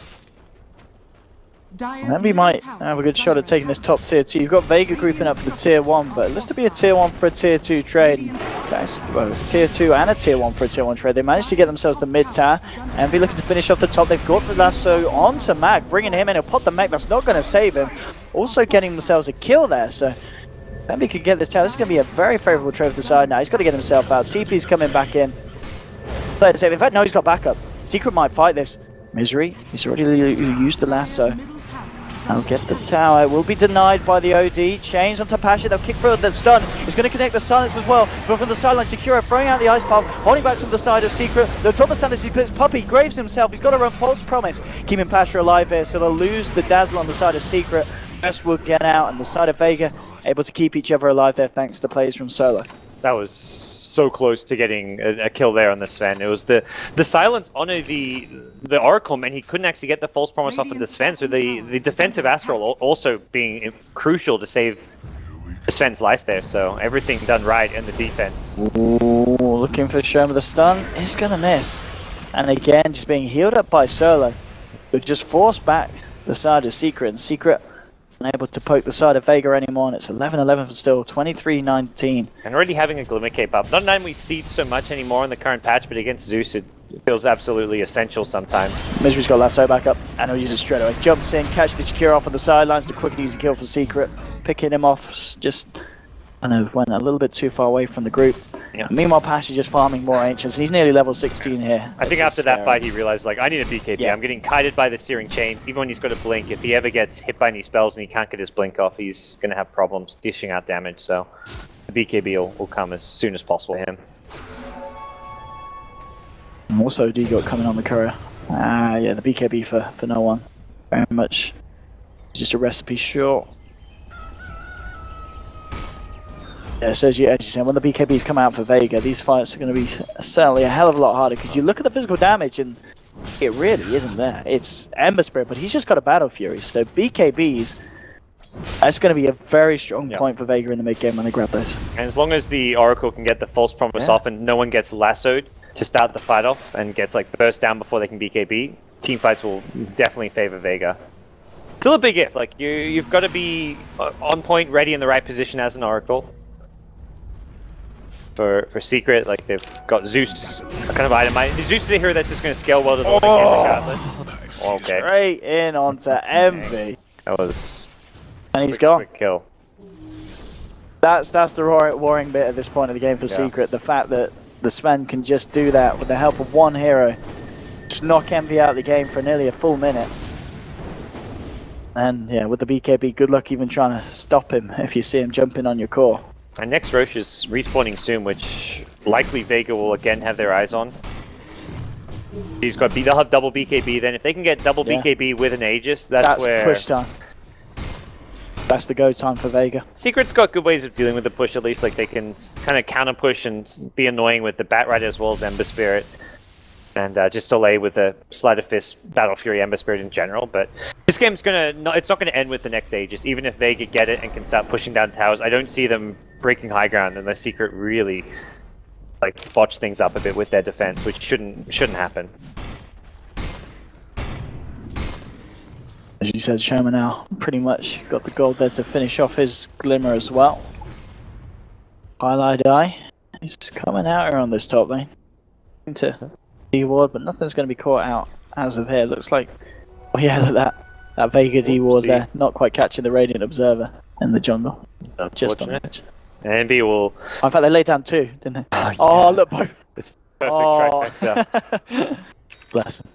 Envy might have a good shot at taking this top tier 2. You've got Vega grouping up for the tier 1, but it looks to be a tier 1 for a tier 2 trade. Guys, well, tier 2 and a tier 1 for a tier 1 trade. They managed to get themselves the mid tower. Envy looking to finish off the top. They've got the lasso onto Mag, bringing him in. He'll pop the mech. That's not going to save him. Also getting themselves a kill there, so Envy could get this tower. This is going to be a very favourable trade for the side now. He's got to get himself out. TP's coming back in. Play to save. In fact, no, he's got backup. Secret might fight this. Misery, he's already used the lasso. I'll get the tower. It will be denied by the OD. Chains onto Pasha. They'll kick through the stun. It's going to connect the silence as well. But from the sideline, Jakiro throwing out the Ice Path, holding back from the side of Secret. They'll drop the stun as he puts Puppey. Graves himself. He's got to run False Promise, keeping Pasha alive here. So they'll lose the Dazzle on the side of Secret. Best will get out, and the side of Vega able to keep each other alive there thanks to the plays from Solo. That was so close to getting a kill there on the Sven. It was the silence on the Oracle, man. He couldn't actually get the false promise off of the Sven, so the defensive Astral also being crucial to save the Sven's life there. So everything done right in the defense. Ooh, looking for Sherma. The stun is going to miss. And again, just being healed up by Solo, who just forced back the side of Secret, and Secret unable to poke the side of Vega anymore, and it's 11-11 for still, 23-19. And already having a Glimmer Cape up. Not knowing we see so much anymore in the current patch, but against Zeus it feels absolutely essential sometimes. Misery's got lasso back up, and he'll use it straight away. Jumps in, catch the Jakiro off on the sidelines, the quick and easy kill for Secret. Picking him off, just, I know, went a little bit too far away from the group. Yeah. Meanwhile, Pasha's just farming more Ancients. He's nearly level 16 here. I think after that fight, he realized, like, I need a BKB. Yeah. I'm getting kited by the Searing Chains. Even when he's got a blink, if he ever gets hit by any spells and he can't get his blink off, he's going to have problems dishing out damage. So the BKB will come as soon as possible for him. And also, D-Got coming on the courier. Yeah, the BKB for no one. Very much just a recipe short. Yeah, so as you said, when the BKBs come out for Vega, these fights are going to be certainly a hell of a lot harder, because you look at the physical damage and it really isn't there. It's Ember Spirit, but he's just got a Battle Fury, so BKBs, that's going to be a very strong point for Vega in the mid game when they grab those. And as long as the Oracle can get the false promise off and no one gets lassoed to start the fight off and gets like burst down before they can BKB, team fights will definitely favor Vega. Still a big if, like you've got to be on point, ready in the right position as an Oracle. For Secret, like they've got Zeus kind of itemized. Zeus is a hero that's just going to scale well to the game regardless. Okay. Straight in onto Envy. That was... And he's gone. Quick kill. That's the warring bit at this point of the game for Secret. The fact that the Sven can just do that with the help of one hero. Just knock Envy out of the game for nearly a full minute. And yeah, with the BKB, good luck even trying to stop him if you see him jumping on your core. And next Roche is respawning soon, which likely Vega will again have their eyes on. He's got they'll have double BKB then. If they can get double BKB with an Aegis, that's where... push time. That's the go time for Vega. Secret's got good ways of dealing with the push at least. Like they can kind of counter push and be annoying with the Batrider as well as Ember Spirit. and just delay with a Sleight of Fist, Battle Fury, Ember Spirit in general. But this game's it's not gonna end with the next Aegis. Even if Vega get it and can start pushing down towers, I don't see them breaking high ground unless Secret really like botch things up a bit with their defense, which shouldn't happen. As you said, Sherman now pretty much got the gold there to finish off his Glimmer as well. Highlight Eye is coming out here on this top lane. To D-Ward, but nothing's going to be caught out as of here. Looks like, oh yeah, that Vega D-Ward there, not quite catching the Radiant Observer in the jungle. Just on edge. And Envy will... Oh, in fact, they laid down two, didn't they? Oh, look, both. It's perfect trifecta. Bless them.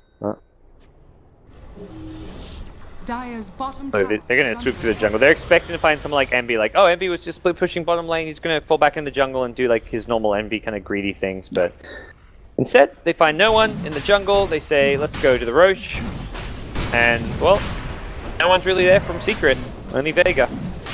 Dire's bottom So they're going to swoop through the jungle. They're expecting to find someone like Envy, like, oh, Envy was just pushing bottom lane, he's going to fall back in the jungle and do like his normal Envy kind of greedy things, but instead, they find no one in the jungle, they say, let's go to the Roche, and, well, no one's really there from Secret, only Vega.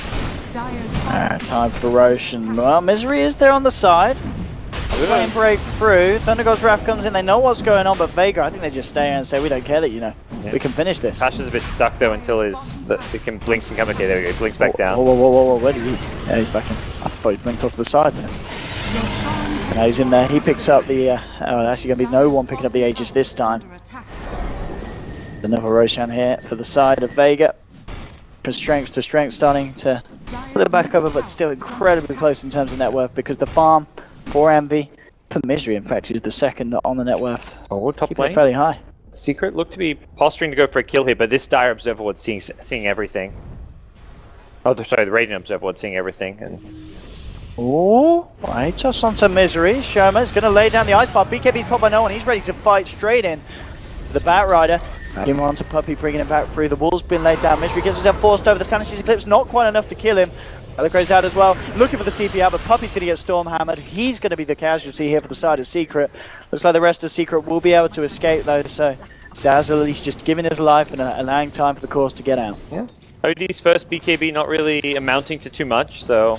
Time for Roche, and, well, Misery is there on the side. Lane break through, Thunder God's Wrath comes in, they know what's going on, but Vega, I think they just stay and say, we don't care that, you know, we can finish this. Pasha's a bit stuck though until it can blink and come. Okay, there we go. Blinks back down. Whoa, where did he? Yeah, he's back in. I thought he blinked off to the side there. Now he's in there. He picks up the. Actually, going to be no one picking up the Aegis this time. Another Roshan here for the side of Vega. From strength to strength, starting to put it back over, but still incredibly close in terms of net worth because the farm for Envy, for Misery, in fact, is the second on the net worth. Oh, top Keeping lane. it fairly high. Secret looked to be posturing to go for a kill here, but this Dire Observer Ward's seeing everything. Oh, sorry, the Radiant Observer Ward's seeing everything. And oh, right, just onto Misery. Sherman's going to lay down the ice bar. BKB's popped by no one. He's ready to fight straight in. The Bat Rider. Give him on to Puppey, bringing him back through. The wall's been laid down. Misery gets himself forced over. The Stanis's Eclipse, not quite enough to kill him. Goes out as well, looking for the TP out, but Puppey's going to get storm hammered. He's going to be the casualty here for the side of Secret. Looks like the rest of Secret will be able to escape though, so Dazzle at least just giving his life and allowing time for the course to get out. Yeah. OD's first BKB not really amounting to too much, so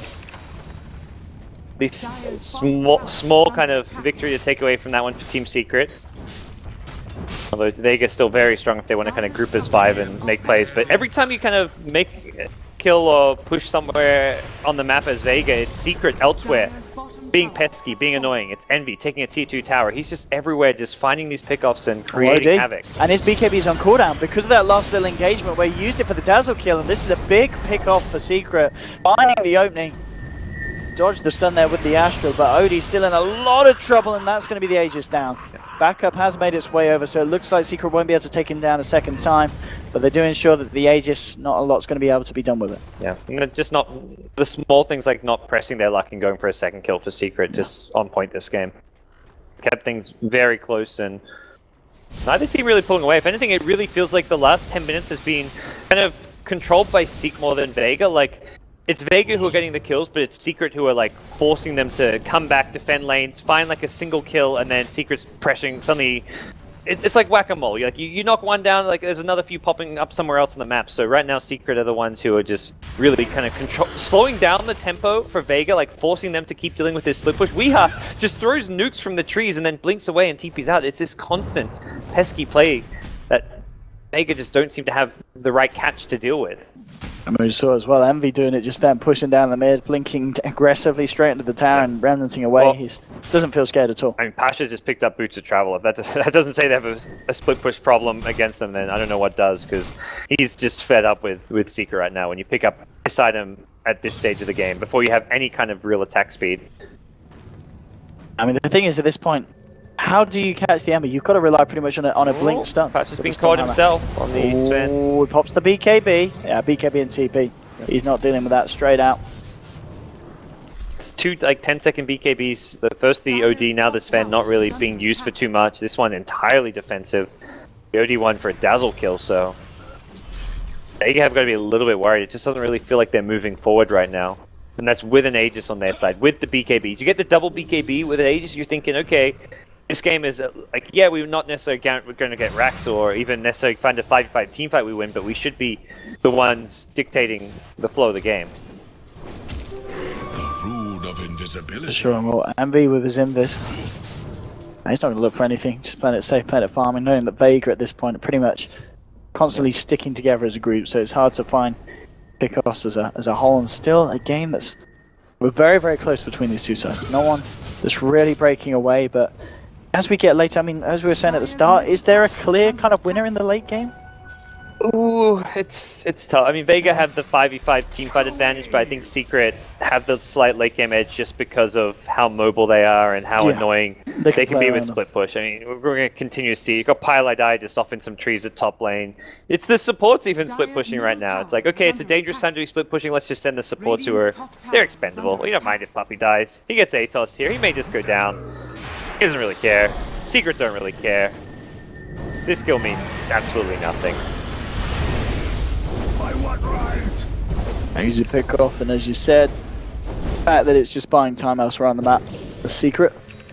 this small kind of victory to take away from that one for Team Secret. Although Vega still very strong if they want to kind of group as 5 and make plays, but every time you kind of kill or push somewhere on the map as Vega, it's Secret elsewhere. Being pesky, being annoying. It's Envy taking a T2 tower. He's just everywhere, just finding these pickoffs and creating havoc. And his BKB is on cooldown because of that last little engagement where he used it for the Dazzle kill, and this is a big pickoff for Secret. Finding the opening. Dodged the stun there with the Astral, but Odie's still in a lot of trouble, and that's going to be the Aegis down. Backup has made its way over, so it looks like Secret won't be able to take him down a second time, but they do ensure that the Aegis, not a lot's going to be able to be done with it. Yeah, just not the small things like not pressing their luck and going for a second kill for Secret, just on point this game. Kept things very close, and neither team really pulling away. If anything, it really feels like the last 10 minutes has been kind of controlled by Seek more than Vega. Like, it's Vega who are getting the kills, but it's Secret who are like forcing them to come back, defend lanes, find like a single kill, and then Secret's pressuring. Suddenly, it's like whack-a-mole. You knock one down, like there's another few popping up somewhere else on the map. So right now, Secret are the ones who are just really kind of slowing down the tempo for Vega, like forcing them to keep dealing with this split push. Weeha just throws nukes from the trees and then blinks away and TP's out. It's this constant pesky play that Vega just don't seem to have the right catch to deal with. I mean, we saw as well Envy doing it just then, pushing down the mid, blinking aggressively straight into the tower and remnanting away. Well, he doesn't feel scared at all. I mean, Pasha just picked up Boots of Travel. If that doesn't say they have a split push problem against them, then I don't know what does, because he's just fed up with Seeker right now. When you pick up this item at this stage of the game, before you have any kind of real attack speed. I mean, the thing is, at this point, how do you catch the Ember? You've got to rely pretty much on a blink stun. Pasha's been caught himself on the Sven. Oh, he pops the BKB. Yeah, BKB and TP. He's not dealing with that straight out. It's two like 10-second BKBs. The first the OD, now the Sven, not really being used for too much. This one entirely defensive. The OD one for a Dazzle kill, so they have got to be a little bit worried. It just doesn't really feel like they're moving forward right now. And that's with an Aegis on their side, with the BKBs. You get the double BKB with an Aegis, you're thinking, okay, this game is like, yeah, we're not necessarily going to get racks or even necessarily find a 5v5 team fight we win, but we should be the ones dictating the flow of the game. The rune of invisibility. Sure, well, Envy with his Invis. He's not going to look for anything, just playing it safe, playing it farming, knowing that Vega at this point are pretty much constantly sticking together as a group, so it's hard to find pickoffs as a whole, and still a game that's we're very, very close between these two sides. No one that's really breaking away, but as we get later, I mean, as we were saying at the start, is there a clear kind of winner in the late game? Ooh, it's tough. I mean, Vega have the 5v5 teamfight advantage, but I think Secret have the slight late game edge just because of how mobile they are and how annoying they can be with split push. I mean, we're going to continue to see. You've got Pylai just off in some trees at top lane. It's the supports even split pushing right now. It's like, okay, it's a dangerous time to be split pushing. Let's just send the supports who are they're expendable. We don't mind if Puppey dies. He gets Atos here. He may just go down. He doesn't really care. Secret don't really care. This kill means absolutely nothing. Easy pick off, and as you said, the fact that it's just buying time elsewhere on the map, the Secret.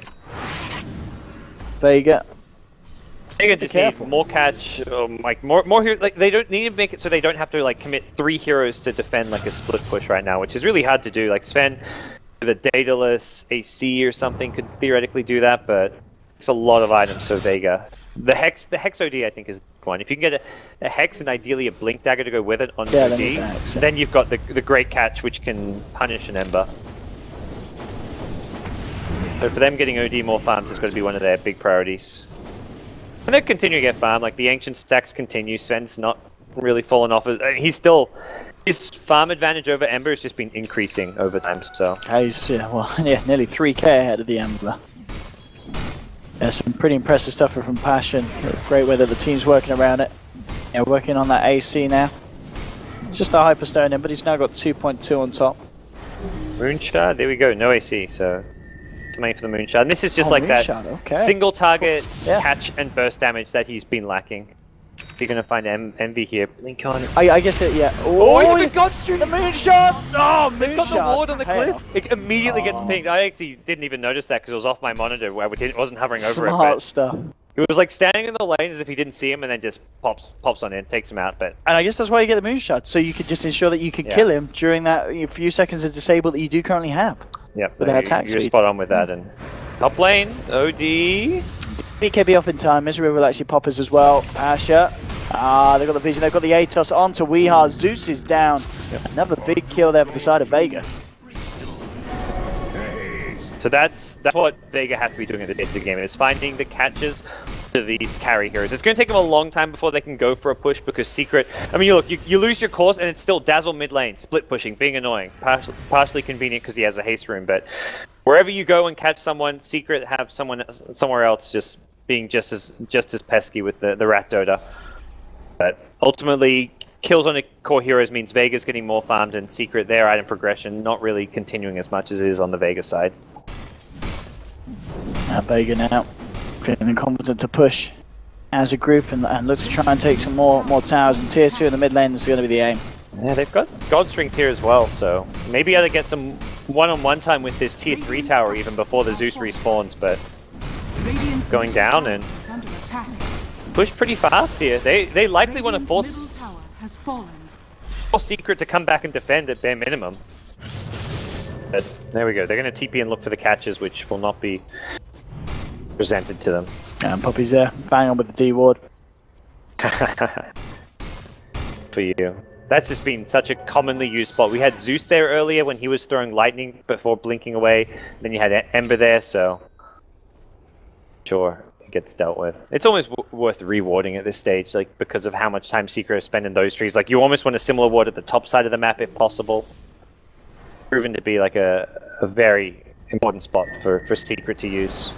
Vega just need more catch, like more here. Like they don't need to make it so they don't have to like commit 3 heroes to defend like a split push right now, which is really hard to do. Like Sven with a Daedalus AC or something could theoretically do that, but it's a lot of items. So Vega, the Hex OD I think is the one. If you can get a Hex and ideally a Blink Dagger to go with it on OD, then you've got the great catch which can punish an Ember. So for them, getting OD more farms is going to be one of their big priorities. And they continue to get farm, like the Ancient stacks continue. Sven's not really fallen off. He's still, his farm advantage over Ember has just been increasing over time. So he's nearly 3k ahead of the Ember. Yeah, some pretty impressive stuff from Passion. Great way that the team's working around it. Yeah, working on that AC now. It's just a Hyperstone in, but he's now got 2.2 on top. Moonshard, there we go, no AC, so it's made for the Moonshard. And this is just like Moonshard, that single target catch and burst damage that he's been lacking. If you're gonna find Envy here, blink on. I guess that, yeah. Oh, he got through the Moonshot! Oh, they've got the ward on the cliff. It immediately gets pinged. I actually didn't even notice that because it was off my monitor where it wasn't hovering over it. Smart stuff. It was like standing in the lane as if he didn't see him and then just pops on in, takes him out. But and I guess that's why you get the Moonshot, so you could just ensure that you could kill him during that few seconds of disable that you do currently have. Yep, with attack speed. You're spot on with that. And top lane, OD. BKB off in time. Misery will actually pop us as well. Asher. They've got the vision. They've got the Atos onto Weehar. Zeus is down. Another big kill there for the side of Vega. So that's what Vega has to be doing at the end of the game, is finding the catches to these carry heroes. It's going to take them a long time before they can go for a push because Secret... I mean, you lose your course and it's still Dazzle mid lane, split pushing, being annoying. Partially convenient because he has a haste rune, but wherever you go and catch someone, Secret have someone somewhere else just being just as pesky with the Rat Dota. But ultimately, kills on the core heroes means Vega's getting more farmed, and Secret, their item progression, not really continuing as much as it is on the Vega side. Vega now feeling confident to push as a group and look to try and take some more towers, and tier 2 in the mid lane is going to be the aim. Yeah, they've got Godstring here as well, so maybe able to get some one-on-one time with this tier 3 tower even before the Zeus respawns, but going down and push pretty fast here. They likely want to force Secret to come back and defend at bare minimum. But there we go. They're going to TP and look for the catches, which will not be presented to them. And Puppey's there, bang on with the D ward. For you. That's just been such a commonly used spot. We had Zeus there earlier when he was throwing lightning before blinking away. Then you had Ember there, so sure, it gets dealt with. It's almost worth rewarding at this stage, like because of how much time Secret has spent in those trees. Like you almost want a similar ward at the top side of the map if possible. Proven to be like a very important spot for Secret to use.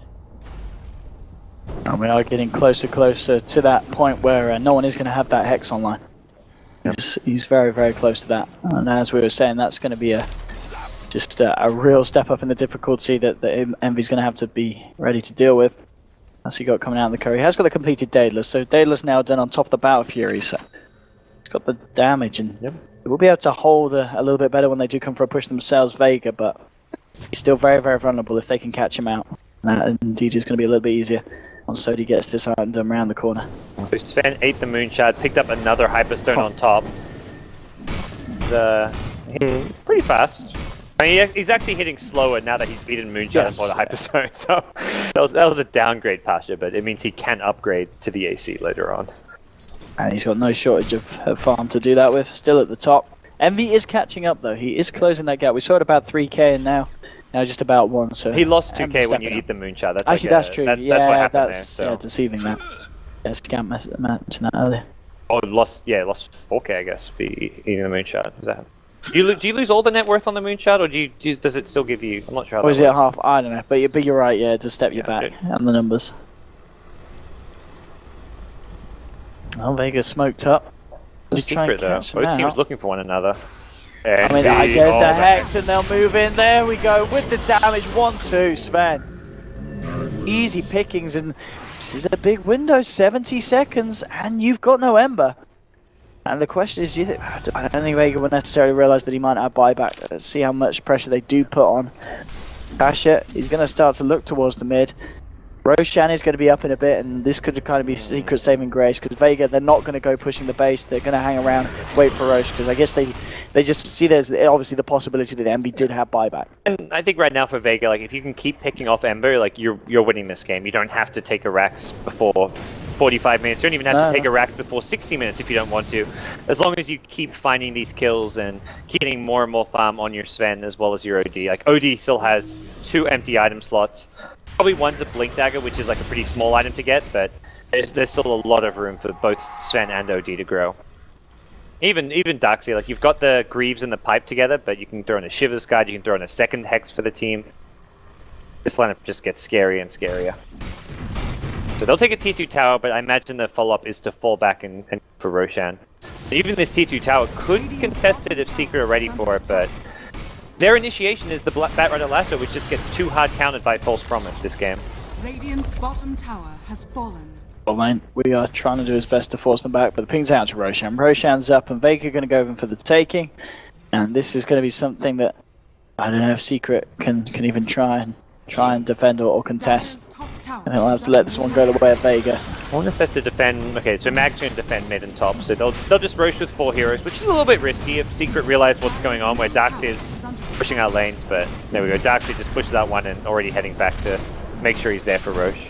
And we are getting closer to that point where no one is going to have that Hex online. Yep. He's very, very close to that. And as we were saying, that's going to be just a real step up in the difficulty that Envy's going to have to be ready to deal with. As he got coming out of the curry. He has got the completed Daedalus, so Daedalus now done on top of the Battle Fury, so he's got the damage, and we'll be able to hold a little bit better when they do come for a push themselves, Vega, but he's still very, very vulnerable if they can catch him out. That indeed is going to be a little bit easier once Sodi gets this item done around the corner. So Sven ate the Moonshard, picked up another Hyperstone on top. Pretty fast. I mean, he's actually hitting slower now that he's beaten Moonshot and bought a Hyperzone, so that was a downgrade Pasha, but it means he can upgrade to the AC later on. And he's got no shortage of farm to do that with, still at the top. Envy is catching up though, he is closing that gap. We saw it about 3k and now just about 1, so... He lost 2k when you eat the Moonshot, that's actually, like that's true, that's what happened that's, there. So. Yeah, deceiving that. Yeah, Scamp mentioned that earlier. Oh, lost 4k I guess, for eating the Moonshot. Is that... Do you lose all the net worth on the Moonshot, or does it still give you? I'm not sure how. Or is it half? I don't know, but you're right. Yeah, to step you back on the numbers. Well, Vega smoked up. Just secret though. Both teams looking for one another. And I mean, I get the Hex, and they'll move in. There we go with the damage. 1-2, Sven. Easy pickings, and this is a big window. 70 seconds, and you've got no Ember. And the question is, I don't think Vega will necessarily realize that he might have buyback. Let's see how much pressure they do put on Pasha. He's going to start to look towards the mid. Roshan is going to be up in a bit, and this could kind of be secret saving grace, because Vega, they're not going to go pushing the base. They're going to hang around, wait for Rosh, because I guess they just see there's obviously the possibility that MB did have buyback. And I think right now for Vega, like if you can keep picking off Ember, like you're winning this game. You don't have to take a Rax before 45 minutes. You don't even have to take a Rax before 60 minutes if you don't want to. As long as you keep finding these kills and getting more and more farm on your Sven as well as your OD. Like OD still has 2 empty item slots. Probably one's a Blink Dagger, which is like a pretty small item to get, but there's still a lot of room for both Sven and OD to grow. Even Darkseid, like you've got the Greaves and the Pipe together, but you can throw in a Shiver's Guide, you can throw in a second Hex for the team. This lineup just gets scarier and scarier. So they'll take a T2 tower, but I imagine the follow-up is to fall back and for Roshan. Even this T2 tower could contest it if Secret are ready for it, but their initiation is the Batrider Lasso, which just gets too hard countered by False Promise this game. Radiant's bottom tower has fallen. Well, man, we are trying to do his best to force them back, but the ping's out to Roshan. Roshan's up, and Vega are going to go in for the taking, and this is going to be something that I don't know if Secret can even try and defend or contest. I think I'll have to let this one go the way of Vega. I wonder if they have to defend. Okay, so Mag's going to defend mid and top, so they'll just Rosh with 4 heroes, which is a little bit risky if Secret realize what's going on, where Darkseid is pushing out lanes, but there we go. Darkseid just pushes out one and already heading back to make sure he's there for Rosh.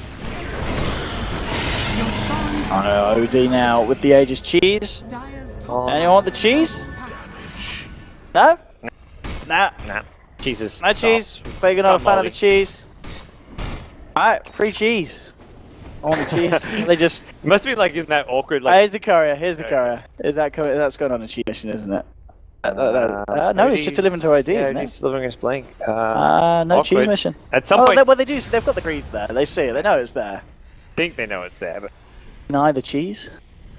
Oh no, OD now with the Aegis cheese. Anyone want the cheese? No? Nah. Cheese is no cheese. Vega not a fan of the cheese. Alright, free cheese. I want the cheese. They just must be like in that awkward like. Here's the courier. Here's the courier. Is that that's going on a cheese mission, isn't it? No, he's just delivering to IDs, isn't it? He's delivering his Blink. No awkward. cheese mission. At some point, well, they do. They've got the greed there. They see it. They know it's there. I think they know it's there, but deny the cheese.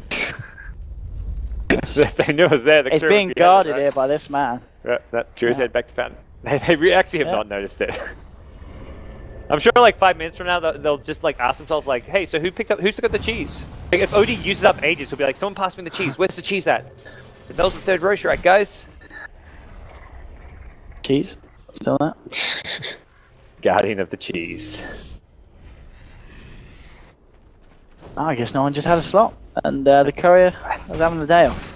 They know it's there. It's being guarded here by this man. Drew's head back to Fountain. They actually have not noticed it. I'm sure like 5 minutes from now they'll just like ask themselves like, hey, so who's got the cheese? Like, if OD uses up Aegis, he'll be like, someone pass me the cheese. Where's the cheese at? That was the third Rosh, right, guys? Cheese? Still that? Guardian of the cheese. Oh, I guess no one just had a slot, and the courier was having the day off.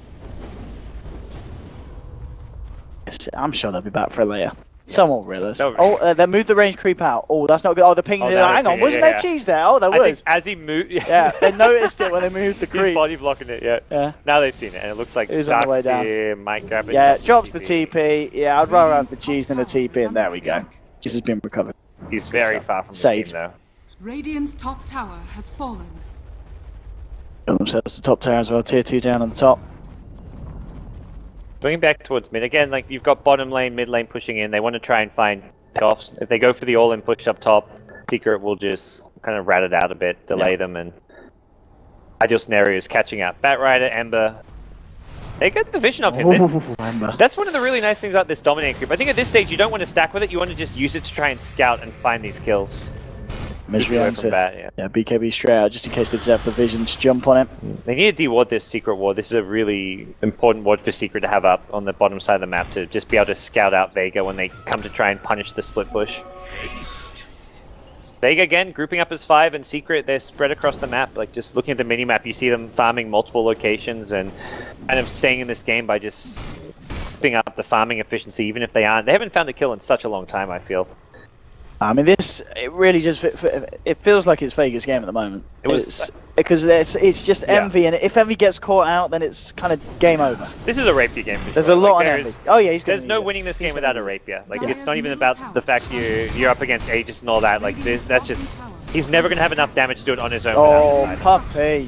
I'm sure they'll be back for a later. Someone will realize. Oh, they moved the range creep out. Oh, that's not good. Oh, the ping. Hang on, wasn't there cheese there? Oh, there was. As he moved. Yeah, they noticed it when they moved the creep. His body blocking it. Yeah. Now they've seen it, and it looks like Who's on the way down? Might grab it. Yeah, drops the TP. Yeah, I'd rather have the cheese than the TP, and there we go. Cheese has been recovered. He's very far from the team, though. Radiant's top tower has fallen. Got themselves the top tower as well. Tier 2 down on the top. Bringing back towards mid again, like you've got bottom lane, mid lane pushing in. They want to try and find offs. If they go for the all-in push up top, Secret will just kind of rat it out a bit, delay them, and ideal scenario is catching out Batrider, Ember. They get the vision of him. Ember. That's one of the really nice things about this Dominate group. I think at this stage you don't want to stack with it. You want to just use it to try and scout and find these kills. Misery onto BKB straight out just in case they just have the vision to jump on it. They need to deward this Secret ward. This is a really important ward for Secret to have up on the bottom side of the map to just be able to scout out Vega when they come to try and punish the split push. Vega again, grouping up as 5, and Secret, they're spread across the map. Like just looking at the mini-map, you see them farming multiple locations and kind of staying in this game by just keeping up the farming efficiency, even if they aren't. They haven't found a kill in such a long time, I feel. I mean, it really just it feels like it's Vegas' game at the moment. It was because it's just Envy, and if Envy gets caught out, then it's kind of game over. This is a rapier game. There's a lot on Envy. Oh yeah, there's no winning this game without a rapier. Like it's not even about the fact you're up against Aegis and all that. Like that's just he's never gonna have enough damage to do it on his own. Oh, puppy.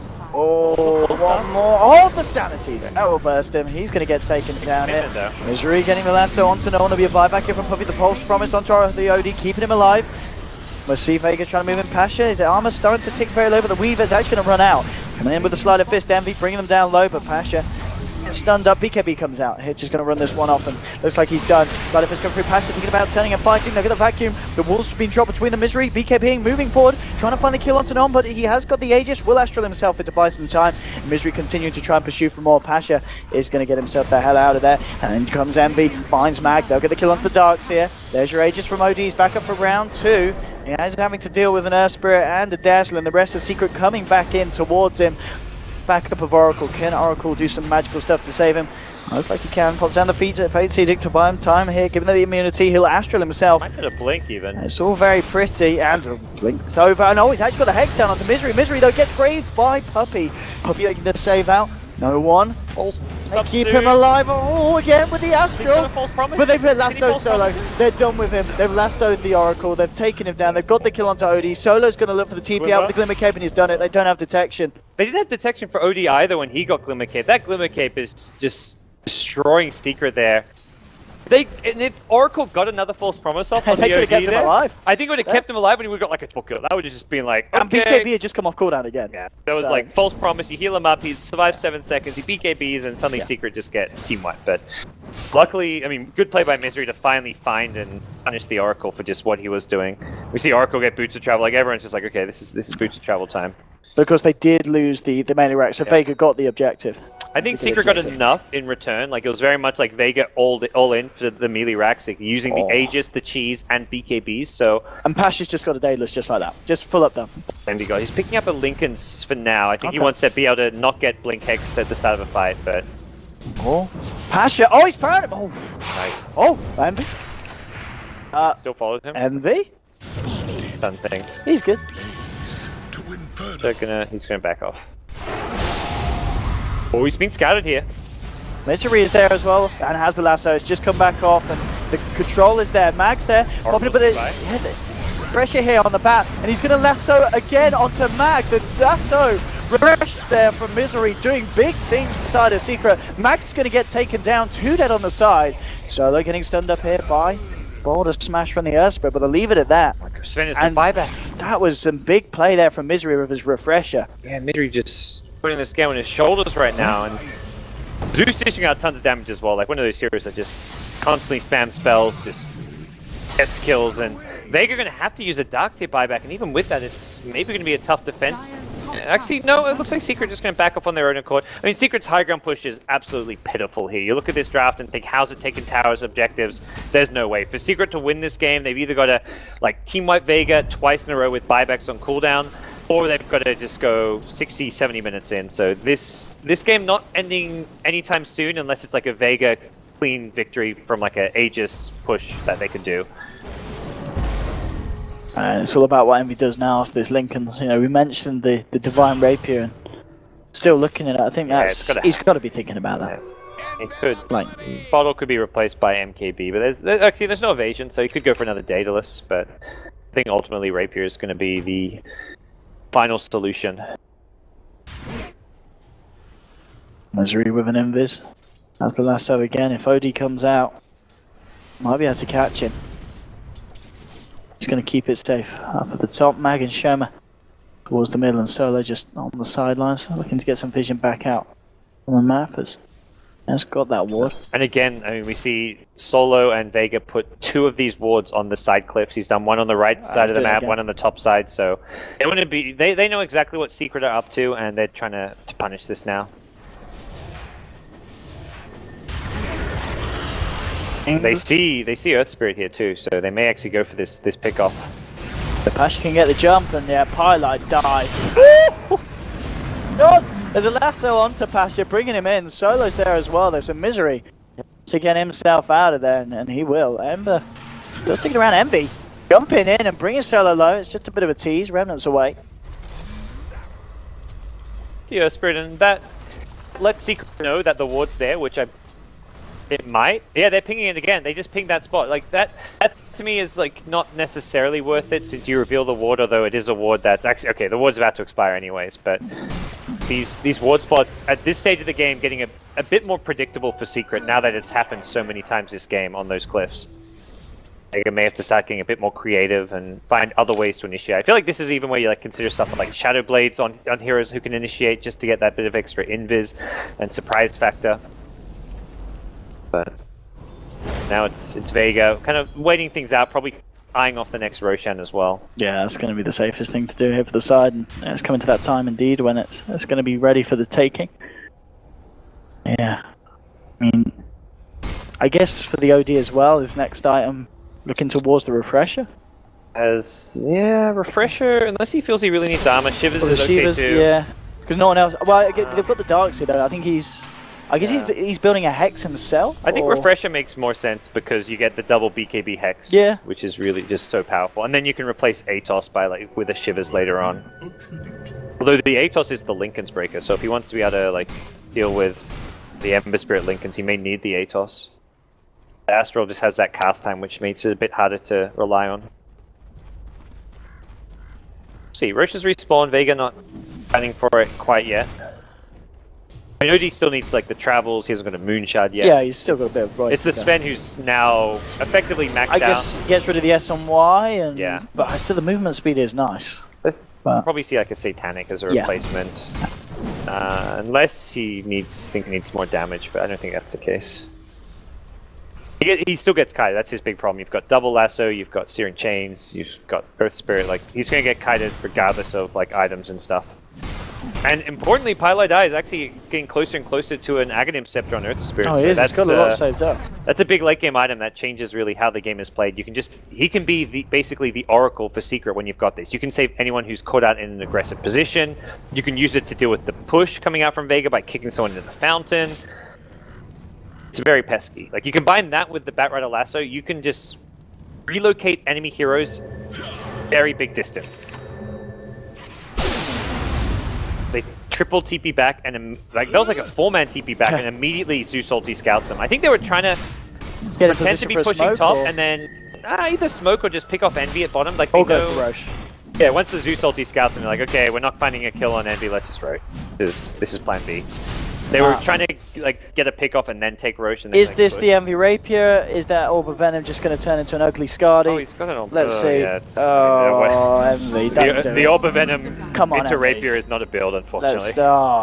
Oh, one more. Oh, the sanities. That will burst him. He's going to get taken down here. Misery getting the lasso onto no one. There'll be a buyback here from Puppy. The pulse promise onto the OD, keeping him alive. We'll see Vega trying to move in. Pasha, his armor starting to tick very low, but the Weaver's actually going to run out. Coming in with the Sleight of Fist, Envy bringing them down low, but Pasha stunned up. BKB comes out. Hitch is going to run this one off, and looks like he's done. Sleight of Fist coming through. Pasha thinking about turning and fighting. Look at the vacuum. The walls being dropped between the Misery. BKB moving forward, trying to find the kill onto Non, but he has got the Aegis. Will Astral himself in to buy some time. Misery continuing to try and pursue for more. Pasha is going to get himself the hell out of there. And comes Envy, finds Mag. They'll get the kill onto the Darks here. There's your Aegis from OD. He's back up for round 2. He is having to deal with an Earth Spirit and a Dazzle, and the rest of Secret coming back in towards him. Backup of Oracle. Can Oracle do some magical stuff to save him? Looks like he can. Pops down the feet at Fate Edict to buy him time here, giving them the immunity. He'll Astral himself. Might get a blink even. It's all very pretty, and blink's over. And oh, he's actually got the Hex down onto Misery. Misery, though, gets grazed by Puppy. Puppy making the save out. No one. They keep him alive. Oh, again with the Astral. But they've lassoed Solo. They're done with him. They've lassoed the Oracle. They've taken him down. They've got the kill onto OD. Solo's going to look for the TP out with the Glimmer Cape, and he's done it. They don't have detection. They didn't have detection for OD either when he got Glimmer Cape. That Glimmer Cape is just destroying Secret there. And if Oracle got another false promise off on the OD kept him alive. I think it would have kept him alive and he would have got like a full kill. That would have just been like, okay. And BKB had just come off cooldown again. Yeah, that was like false promise, you heal him up, he survives 7 seconds, he BKBs and suddenly Secret just get team wiped. But luckily, I mean, good play by Misery to finally find and punish the Oracle for just what he was doing. We see Oracle get Boots of Travel, like everyone's just like, okay, this is Boots of Travel time. Because they did lose the melee rack, so Vega got the objective. I think Secret got enough in return. Like it was very much like Vega all in for the melee racks, like using the Aegis, the cheese, and BKBs. So and Pasha's just got a Daedalus just like that, just full up done. Envy God, he's picking up a Linken's for now. I think he wants to be able to not get Blink Hexed at the start of a fight, but Pasha, oh, he's found him. Oh, nice. Oh, Envy. Still followed him. Envy. Some things. He's good. He's gonna back off. Oh, he's been scouted here. Misery is there as well, and has the lasso. It's just come back off, and the control is there. Mag's there, popping up with it. The pressure here on the bat, and he's going to lasso again onto Mag. The lasso fresh there from Misery, doing big things inside of Secret. Mag's going to get taken down, 2 dead on the side. Solo getting stunned up here by Boulder Smash from the Earthspirit, but they'll leave it at that. Sven is good buyback. That was some big play there from Misery with his refresher. Yeah, Misery just putting this game on his shoulders right now, and Zeus dishing out tons of damage as well. Like one of those heroes that just constantly spam spells, just gets kills, and Vega are going to have to use a Darkseer buyback, and even with that, it's maybe going to be a tough defense. Actually, no, it looks like Secret just going to back off on their own accord. I mean, Secret's high ground push is absolutely pitiful here. You look at this draft and think, how's it taking towers objectives? There's no way. For Secret to win this game, they've either got to like team wipe Vega twice in a row with buybacks on cooldown, or they've got to just go 60, 70 minutes in. So this game not ending anytime soon unless it's like a Vega clean victory from like an Aegis push that they could do. It's all about what Envy does now after this Linken's. You know, we mentioned the Divine Rapier, and still looking at it. I think he's got to be thinking about that. It could. Like, Bottle could be replaced by MKB, but there's no evasion, so he could go for another Daedalus. But I think ultimately Rapier is going to be the final solution. Misery with an Invis. That's the lasso again. If OD comes out, might be able to catch him. He's going to keep it safe. Up at the top, Mag and Shoma towards the middle, and Solo just on the sidelines, looking to get some vision back out on the map. Has got that ward. And again, I mean, we see Solo and Vega put 2 of these wards on the side cliffs. He's done one on the right side of the map, one on the top side. So they want to be. They know exactly what Secret are up to, and they're trying to punish this now. They see Earth Spirit here too, so they may actually go for this pick off. The Pasha can get the jump, and yeah, Pylite died. God, there's a lasso onto Pasha, bringing him in. Solo's there as well. There's some Misery. to get himself out of there, and he will. Ember still sticking around. Envy jumping in and bringing Solo low. It's just a bit of a tease. Remnant's away. The Spirit, and that lets Secret know that the ward's there, which it might. Yeah, they're pinging it again. They just pinged that spot. Like that to me is like not necessarily worth it since you reveal the ward, although it is a ward that's actually okay. The ward's about to expire anyways, but these ward spots at this stage of the game getting a bit more predictable for Secret now that it's happened so many times this game on those cliffs. They may have to start getting a bit more creative and find other ways to initiate. I feel like this is even where you like consider stuff like Shadow Blades on heroes who can initiate just to get that bit of extra invis and surprise factor. But now it's Vega kind of waiting things out, probably eyeing off the next Roshan as well. Yeah, that's going to be the safest thing to do here for the side, and it's coming to that time indeed when it's going to be ready for the taking. Yeah, I mean, I guess for the OD as well, his next item looking towards the Refresher. Refresher, unless he feels he really needs armor. Shivers is okay too. Yeah, because no one else. Well, they've got the Darkseid though. I think he's building a Hex himself. I think Refresher makes more sense because you get the double BKB Hex. Yeah. Which is really just so powerful, and then you can replace Atos by with a Shivers later on. Although the Atos is the Linken's breaker, so if he wants to be able to like deal with the Ember Spirit Linkens, he may need the Atos. Astral just has that cast time, which makes it a bit harder to rely on. See, Roche has respawned, Vega not planning for it quite yet. I know he still needs like the travels, he hasn't got a Moonshard yet. Yeah, he's still got a bit of voice. It's the Sven who's now effectively maxed out. I guess he gets rid of the S on Y, and yeah. But still the movement speed is nice. But probably see like a Satanic as a replacement. Unless he needs more damage, but I don't think that's the case. He still gets kited, that's his big problem. You've got double lasso, you've got Searing Chains, you've got Earth Spirit, like he's gonna get kited regardless of like items and stuff. And importantly, Pylai Dai is actually getting closer and closer to an Aghanim Scepter on Earth Spirit. Oh, he is, he's got a lot saved up. That's a big late game item that changes really how the game is played. You can he can be basically the Oracle for Secret when you've got this. You can save anyone who's caught out in an aggressive position. You can use it to deal with the push coming out from Vega by kicking someone into the fountain. It's very pesky. Like you combine that with the Batrider Lasso, you can just relocate enemy heroes very big distance. They triple TP back and like that was like a 4-man TP back and immediately Zeus ulti scouts him. I think they were trying to pretend to be pushing top and then either smoke or just pick off Envy at bottom. Like they go for Roche. Yeah, once the Zeus ulti scouts him, they're like, okay, we're not finding a kill on Envy, let's just rotate. This is plan B. They were trying to like get a pick off and then take Roche. And then, is this the Envy Rapier? Is that Orb of Venom just going to turn into an ugly Skadi? Oh, he's got an Orb. Let's see. Yeah, Envy. The Orb of Venom into Rapier is not a build, unfortunately.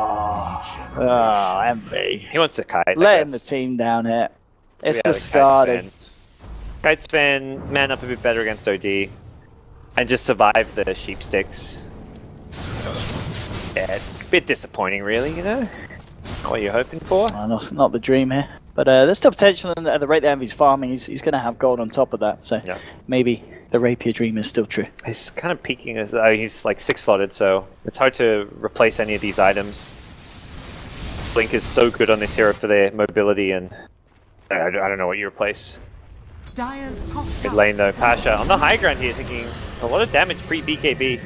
Envy. He wants to kite. Letting the team down here. So it's the Skadi. Kite Sven, man up a bit better against OD. And just survive the sheep sticks. Yeah, a bit disappointing really, you know? Not what you're hoping for. Not the dream here. But there's still potential at the rate that Envy's farming. He's going to have gold on top of that. So maybe the Rapier dream is still true. He's kind of peaking as he's like 6-slotted, so it's hard to replace any of these items. Blink is so good on this hero for their mobility, and I don't know what you replace. Good lane though. Pasha on the high ground here, taking a lot of damage pre-BKB.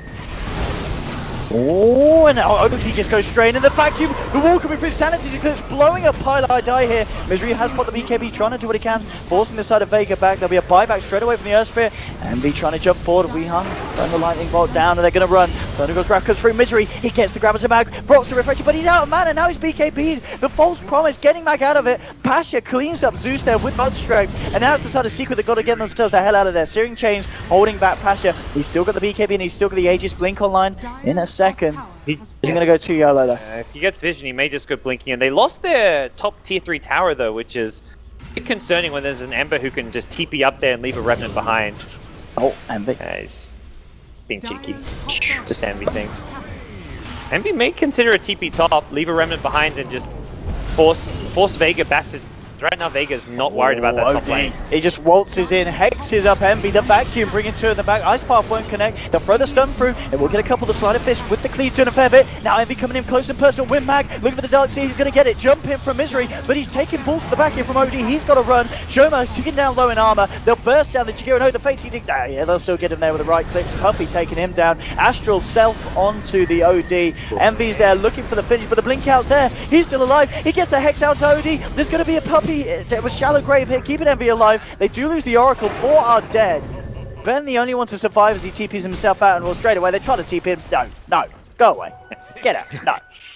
Oh, and OD just goes straight in the vacuum. The wall coming through Sanity's Eclipse, blowing up Pylai Dai here. Misery has put the BKB, trying to do what he can, forcing the side of Vega back. There'll be a buyback straight away from the Earth Spirit. Envy trying to jump forward. Weehan throwing the lightning bolt down, and they're going to run. Thundergirl's Wrath comes through. Misery, he gets the grab as a mag. Brock's the refresher, but he's out of mana. Now he's BKB'd. The false promise getting back out of it. Pasha cleans up Zeus there with Blood Strength, and now it's the side of Secret that got to get themselves the hell out of there. Searing Chains holding back Pasha. He's still got the BKB and he's still got the Aegis Blink online in a second. Is he going to go too YOLO though? If he gets vision, he may just go blinking. And they lost their top tier 3 tower though, which is a bit concerning when there's an Ember who can just TP up there and leave a Revenant behind. Oh, Envy. He's being cheeky. Just Envy things. Envy may consider a TP top, leave a Remnant behind, and just force Vega back to Right now, Vega's not worried about that top lane. He just waltzes in, hexes up Envy, the vacuum, bringing two in the back. Ice Path won't connect. They'll throw the stun through, and we'll get a couple of the sleight of fist with the cleave doing a fair bit. Now Envy coming in close and personal. Win Mag looking for the Dark Sea. He's going to get it. Jump in from Misery, but he's taking balls to the back here from OD. He's got to run. Shoma taking down low in armor. They'll burst down the Jakiro. No, the Fates. Yeah, they'll still get him there with the right clicks. Puppey taking him down. Astral self onto the OD. Envy's there looking for the finish, but the blink out's there. He's still alive. He gets the hex out to OD. There's going to be a Puppey with Shallow Grave here, keeping Envy alive. They do lose the Oracle. 4 are dead. Ben, the only one to survive as he TPs himself out, and well, straight away they try to TP him. No, go away. Get out. No.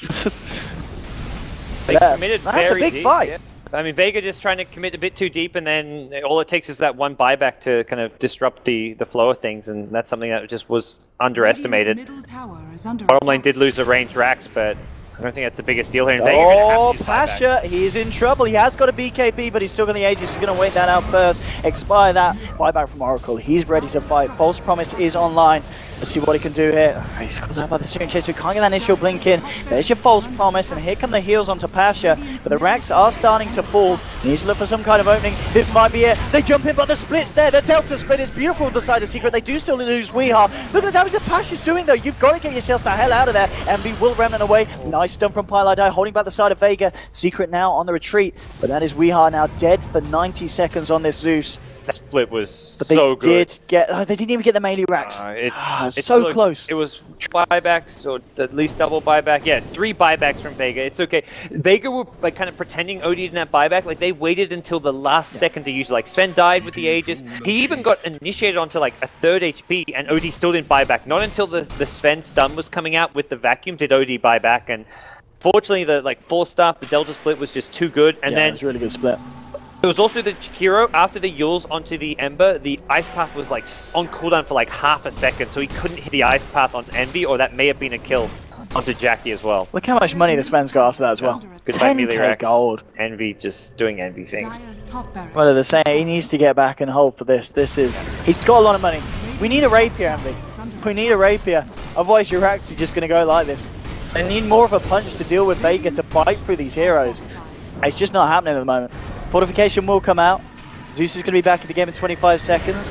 They committed that's very a big deep. fight. Yeah. I mean, Vega just trying to commit a bit too deep, and then all it takes is that one buyback to kind of disrupt the flow of things, and that's something that just was underestimated. Bottom lane did lose a range Rax, but I don't think that's the biggest deal here. Oh, Pasha, he's in trouble. He has got a BKB, but he's still got the Aegis. He's going to wait that out first. Expire that. Buyback from Oracle. He's ready to fight. False Promise is online. Let's see what he can do here. He's got out by the Syrian Chase. We can't get that initial blink in. There's your False Promise, and here come the heals onto Pasha. But the Rax are starting to fall. He needs to look for some kind of opening. This might be it. They jump in, but the split's there. The Delta split is beautiful with the side of Secret. They do still lose Weehaw. Look at the damage that Pasha's doing, though. You've got to get yourself the hell out of there. Envy will remnant away. Nice stun from Pylai, holding back the side of Vega. Secret now on the retreat. But that is Weehaw now dead for 90 seconds on this Zeus. That split was so good. Did get, they didn't even get the melee Rax. It's so close. It was buybacks, or at least double buyback. Yeah, 3 buybacks from Vega. It's okay. Vega were like kind of pretending OD didn't have buyback. Like they waited until the last second to use. Like Sven died with the Aegis. He even got initiated onto like a 3rd HP, and OD still didn't buy back. Not until the Sven stun was coming out with the vacuum did OD buy back. And fortunately, the like 4 stuff, the Delta split was just too good. And then it was a really good split. It was also the Jakiro, after the Yules onto the Ember, the Ice Path was like on cooldown for like half a second, so he couldn't hit the Ice Path on Envy, or that may have been a kill onto Jackie as well. Look how much money this man's got after that as well. 10k gold. Envy just doing Envy things. Well, they're saying he needs to get back and hold for this. He's got a lot of money. We need a rapier, Envy. We need a rapier. Otherwise, you're actually just going to go like this. They need more of a punch to deal with Vega to fight through these heroes. It's just not happening at the moment. Fortification will come out. Zeus is going to be back in the game in 25 seconds.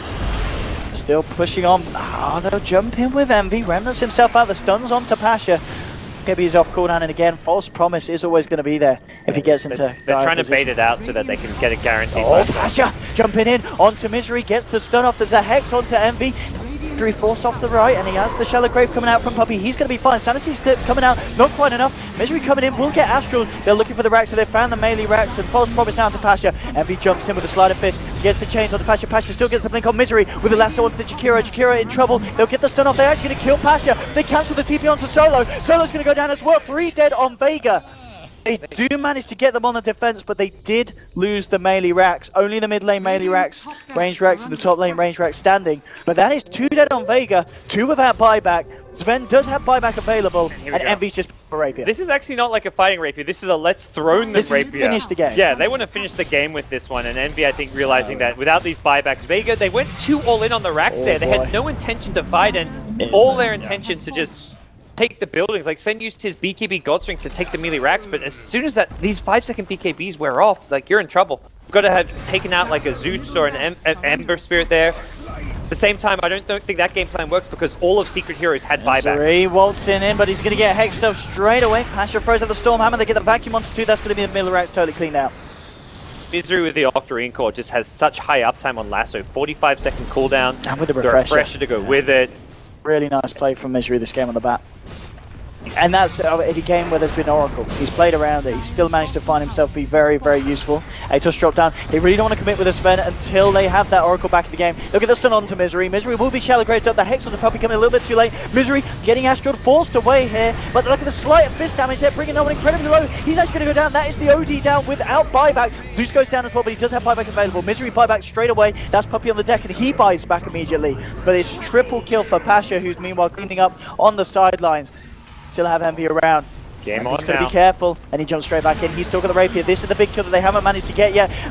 Still pushing on. They'll jump in with Envy. Remnants himself out. The stuns onto Pasha. He's off cooldown, and again, False Promise is always going to be there if he gets into They're trying to bait it out so that they can get a guaranteed. Oh, Pasha jumping in onto Misery. Gets the stun off. There's a Hex onto Envy. Misery forced off the right, and he has the Shallow Grave coming out from Puppey. He's going to be fine. Sanity's clips coming out. Not quite enough. Misery coming in. Will get Astral. They're looking for the Rax, so they found the melee Rax, and False Promise down to Pasha. Envy jumps in with a sleight of fist. Gets the chains onto Pasha. Pasha still gets the blink on Misery with the lasso onto the Jakiro. Jakiro in trouble. They'll get the stun off. They're actually going to kill Pasha. They cancel the TP onto Solo. Solo's going to go down as well. 3 dead on Vega. They do manage to get them on the defense, but they did lose the melee Rax. Only the mid lane melee Rax, range Rax, and the top lane range Rax standing. But that is 2 dead on Vega, 2 without buyback. Sven does have buyback available, and Envy's just a rapier. This is actually not like a fighting rapier. This is a let's throne the rapier. This finish the game. Yeah, they want to finish the game with this one, and Envy, I think, realizing that without these buybacks, Vega, they went too all in on the Rax there. They had no intention to fight, and all their intention to just take the buildings. Like Sven used his BKB Godstrength to take the melee Rax, but as soon as these 5-second BKBs wear off, like you're in trouble. You've got to have taken out like a Zeus or an Ember Spirit there. At the same time, I don't think that game plan works because all of Secret Heroes had buyback. He waltzing in, but he's going to get hexed up straight away. Pasha throws out the Stormhammer. They get the vacuum onto 2. That's going to be the middle Rax totally cleaned out. Misery with the Octarine Core just has such high uptime on Lasso. 45-second cooldown. And with the refresher to go with it. Really nice play from Misery this game on the bat. And that's a game where there's been Oracle. He's played around it. He's still managed to find himself be very, very useful. Atos drop down. They really don't want to commit with a Sven until they have that Oracle back in the game. Look at the stun on to Misery. Misery will be shallow graved up. The Hex on the Puppey coming a little bit too late. Misery getting Astral forced away here. But look at the slight fist damage there, bringing no one incredibly low. He's actually going to go down. That is the OD down without buyback. Zeus goes down as well, but he does have buyback available. Misery buyback straight away. That's Puppey on the deck, and he buys back immediately. But it's triple kill for Pasha, who's meanwhile cleaning up on the sidelines. Still have Envy around. Game on now. He's going to be careful, and he jumps straight back in. He's still got the rapier. This is the big kill that they haven't managed to get yet.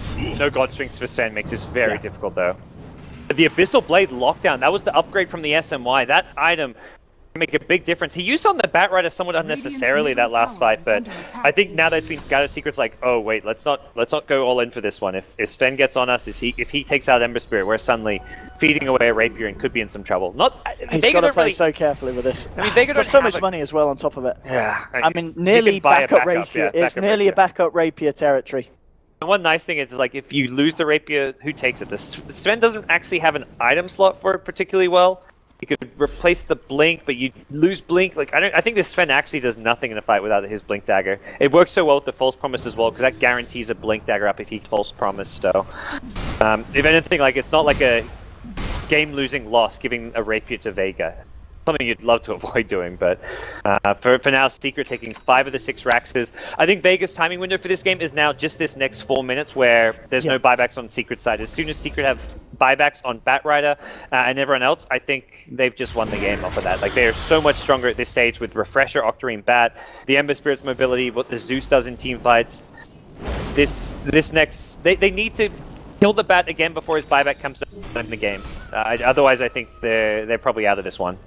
No Godstrength for Sven makes this very difficult, though. The Abyssal Blade Lockdown, that was the upgrade from the SMY. That item make a big difference. He used on the Batrider somewhat unnecessarily that last fight, but I think now that it's been scattered, Secret's like, oh wait, let's not go all in for this one. If Sven gets on us, if he takes out Ember Spirit, we're suddenly feeding away a Rapier and could be in some trouble. He's got to play so carefully with this. I mean, Vega got so much money as well on top of it. Yeah, I mean, nearly backup Rapier. It's nearly a backup Rapier territory. And one nice thing is, like, if you lose the Rapier, who takes it? Sven doesn't actually have an item slot for it particularly well. You could replace the Blink, but you lose Blink. Like, I think this Sven actually does nothing in a fight without his Blink Dagger. It works so well with the False Promise as well, because that guarantees a Blink Dagger up if he False Promise. So, if anything, like, it's not like a game-losing loss giving a Rapier to Vega. Something you'd love to avoid doing, but for now, Secret taking 5 of the 6 Raxes. I think Vega's timing window for this game is now just this next 4 minutes where there's no buybacks on Secret side. As soon as Secret have buybacks on Batrider and everyone else, I think they've just won the game off of that. Like, they are so much stronger at this stage with Refresher, Octarine, Bat, the Ember Spirit's mobility, what the Zeus does in team fights. This next... They need to kill the Bat again before his buyback comes in the game. Otherwise, I think they're probably out of this one.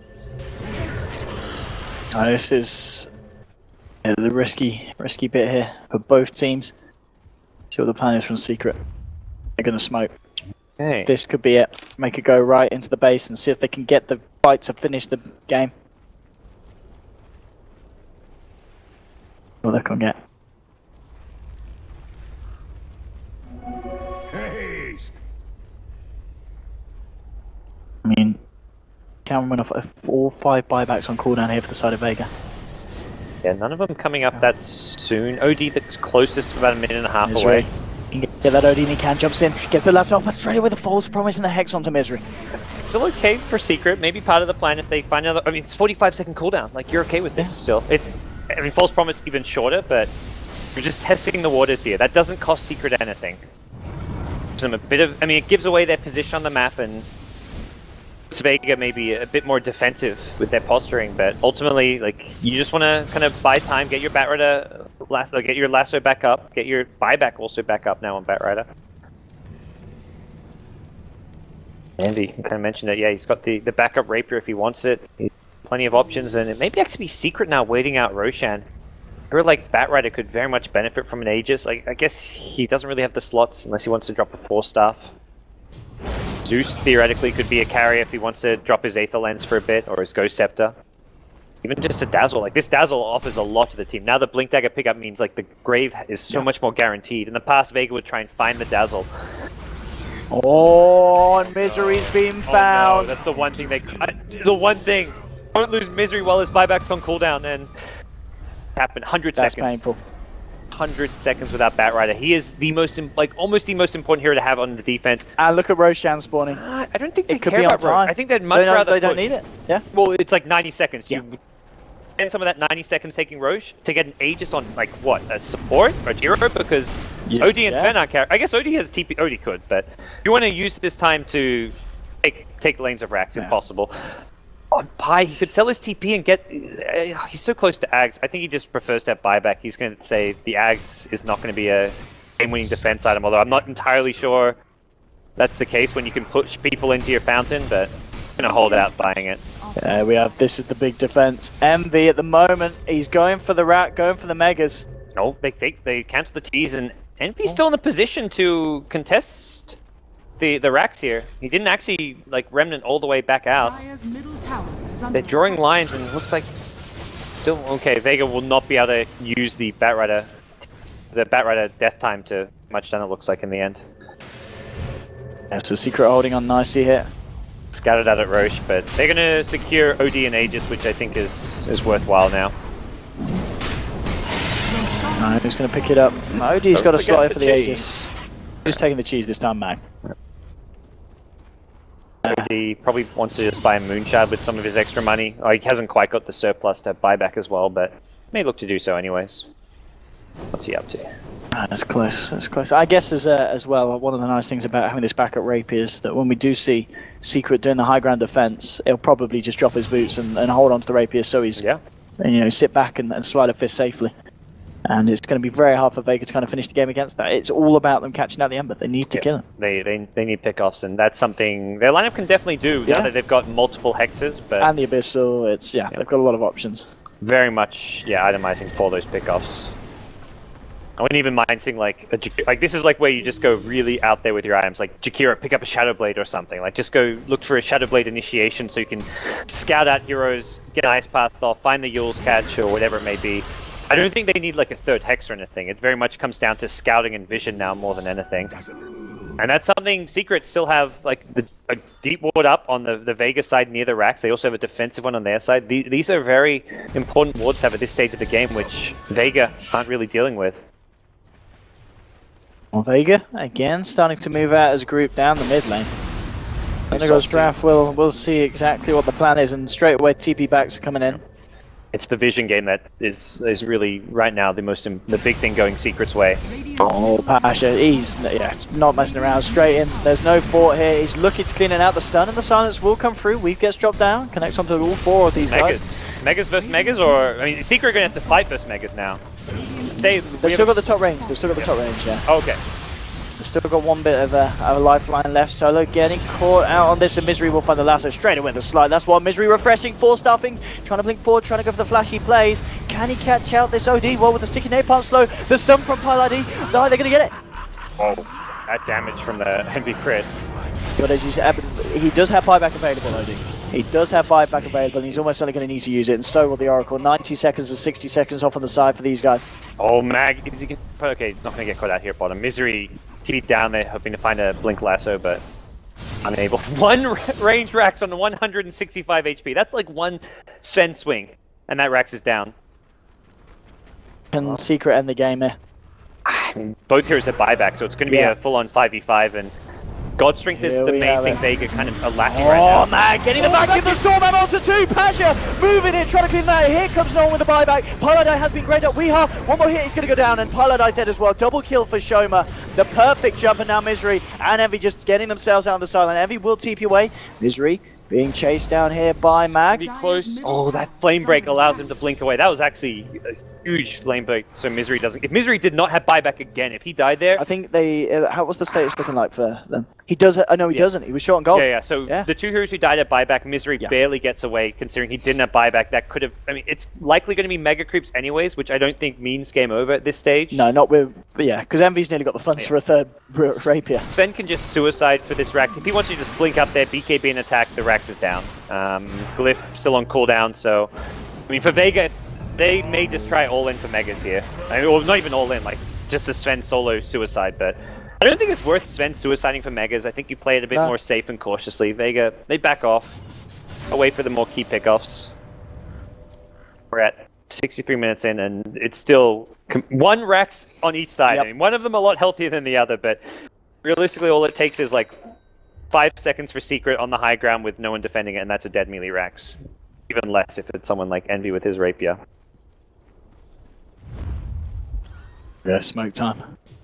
This is the risky bit here for both teams. See what the plan is from Secret. They're going to smoke. Okay. This could be it. Make it go right into the base and see if they can get the fight to finish the game. What they can get. Haste. I mean, Cameron went off 4 or 5 buybacks on cooldown here for the side of Vega. Yeah, none of them coming up that soon. OD the closest, about a minute and a half away. He can get that OD and he can, jumps in, gets the last off, but straight away with the False Promise and the Hex onto Misery. Still okay for Secret, maybe part of the plan if they find another... I mean, it's 45-second cooldown, like, you're okay with this still. I mean, False Promise even shorter, but you're just testing the waters here. That doesn't cost Secret anything. Gives them a bit of... I mean, it gives away their position on the map and... Vega maybe a bit more defensive with their posturing, but ultimately, like, you just want to kind of buy time, get your Batrider lasso, get your lasso back up, get your buyback also back up now on Batrider. Andy can kind of mention that, yeah, he's got the backup Rapier if he wants it. Plenty of options, and it may be actually Secret now waiting out Roshan. I feel like Batrider could very much benefit from an Aegis. Like, I guess he doesn't really have the slots unless he wants to drop a 4-staff. Zeus theoretically could be a carrier if he wants to drop his Aether Lens for a bit, or his Ghost Scepter. Even just a Dazzle, like this Dazzle offers a lot to the team. Now the Blink Dagger pickup means like the Grave is so much more guaranteed. In the past, Vega would try and find the Dazzle. Oh, and Misery's been found! Oh no, that's the one thing they... the one thing! Don't lose Misery while his buyback's on cooldown, and... happened, 100 That's seconds. Painful. 100 seconds without Batrider. He is the most, almost the most important hero to have on the defense. And look at Roshan spawning. I don't think they It could care be on about Roche. time. I think they'd much rather They don't need it. Yeah. Well, it's like 90 seconds. Yeah. You spend some of that 90 seconds taking Roche to get an Aegis on, like, what, a support or hero? Because OD and Sven aren't carry. I guess OD has TP. OD could, but you want to use this time to take lanes of Rax if possible. On Pi, he could sell his TP and get... he's so close to Ags. I think he just prefers to have buyback. He's going to say the Ags is not going to be a game-winning defense item, although I'm not entirely sure that's the case when you can push people into your fountain, but I'm going to hold out buying it. We have... This is the big defense. MV at the moment, he's going for the rat, going for the Megas. No, they cancel the T's, and NP's still in a position to contest the Rax here. He didn't actually, like, Remnant all the way back out. They're drawing lines, and it looks like still okay. Vega will not be able to use the Batrider death time to much done. It looks like in the end. Yeah, so Secret holding on nicely here. Scattered out at Roche, but they're going to secure OD and Aegis, which I think is worthwhile now. No, who's going to pick it up? OD's got a slot for the Aegis. Who's taking the cheese this time, Mag? He probably wants to just buy a Moonshard with some of his extra money. Oh, he hasn't quite got the surplus to buy back as well, but may look to do so anyways. What's he up to? That's close. That's close. I guess as well, one of the nice things about having this backup Rapier is that when we do see Secret doing the high ground defense, he'll probably just drop his boots and hold on to the Rapier, so he's sit back and slide a fist safely. And it's going to be very hard for Vega to kind of finish the game against that. It's all about them catching out the Ember. They need to kill him. They need pickoffs, and that's something their lineup can definitely do now that they've got multiple hexes. But and the Abyssal, it's they've got a lot of options. Very much, itemizing for those pickoffs. I wouldn't even mind seeing like this is like where you just go really out there with your items, like Jakiro, pick up a Shadow Blade or something. Like just go look for a Shadow Blade initiation so you can scout out heroes, get an Ice Path off, find the Yule's Catch or whatever it may be. I don't think they need like a third hex or anything. It very much comes down to scouting and vision now more than anything. And that's something Secret still have, like a deep ward up on the Vega side near the racks. They also have a defensive one on their side. These are very important wards to have at this stage of the game, which Vega aren't really dealing with. Well, Vega, again, starting to move out as a group down the mid lane. And there goes Draft. We'll see exactly what the plan is, and straight away TP backs are coming in. It's the vision game that is really right now the big thing going Secret's way. Oh, Pasha, he's not messing around, straight in. There's no fort here. He's looking to clean it out. The stun and the silence will come through. Weave gets dropped down, connects onto all four of these guys. Megas versus Megas, or I mean, Secret are going to have to fight versus Megas now. They've still got the top range. They've still got the top range. Yeah. Oh, okay. They've still got one bit of a lifeline left. Solo getting caught out on this, and Misery will find the lasso straight away with the slide. That's what Misery refreshing, force stuffing, trying to blink forward, trying to go for the flashy plays. Can he catch out this OD? Well, with the sticky napalm slow, the stun from Pyladi. No, they're gonna get it. Oh, that damage from the heavy crit. But as he does have buyback available, OD. He does have buyback available, and he's almost certainly going to need to use it, and so will the Oracle. 90 seconds to 60 seconds off on the side for these guys. Oh, Mag, is he gonna, okay, he's not going to get caught out here at bottom. Misery TP down there, hoping to find a Blink Lasso, but unable. One range Rax on 165 HP. That's like one Sven swing, and that Rax is down. Can Secret end the game here? Both heroes have buyback, so it's going to be a full-on 5v5, and God Strength is the main thing Vega kind of lacking right now. Oh man, getting the back of the storm out onto two. Pasha moving in, trying to clean that. Here comes Nolan with the buyback. Pyladi has been great up. Weeha, one more hit, he's going to go down, and Pyladi's dead as well. Double kill for Shoma. The perfect jump, and now Misery and Envy just getting themselves out on the sideline. Envy will TP away. Misery being chased down here by Mag. Be close. Oh, that flame break allows him to blink away. That was actually a huge flame break, so Misery doesn't. If Misery did not have buyback again, if he died there, I think they. How was the status looking like for them? He does. No, he doesn't. He was short on gold. Yeah. So the two heroes who died at buyback, Misery barely gets away, considering he didn't have buyback. That could have. I mean, it's likely going to be mega creeps anyways, which I don't think means game over at this stage. No, not with. But yeah, because Envy's nearly got the funds for a third rapier. Sven can just suicide for this Rax. If he wants to just blink up there, BKB and attack, the Rax is down. Glyph still on cooldown, so I mean for Vega, they may just try all in for Megas here. I mean, well, not even all in, like just a Sven solo suicide, but I don't think it's worth Sven suiciding for Megas. I think you play it a bit more safe and cautiously. Vega, they back off, away for the more key pickoffs. We're at 63 minutes in, and it's still one Rax on each side. I mean, one of them a lot healthier than the other, but realistically all it takes is like 5 seconds for Secret on the high ground with no one defending it, and that's a dead melee Rax. Even less if it's someone like Envy with his rapier. Yeah, smoke time.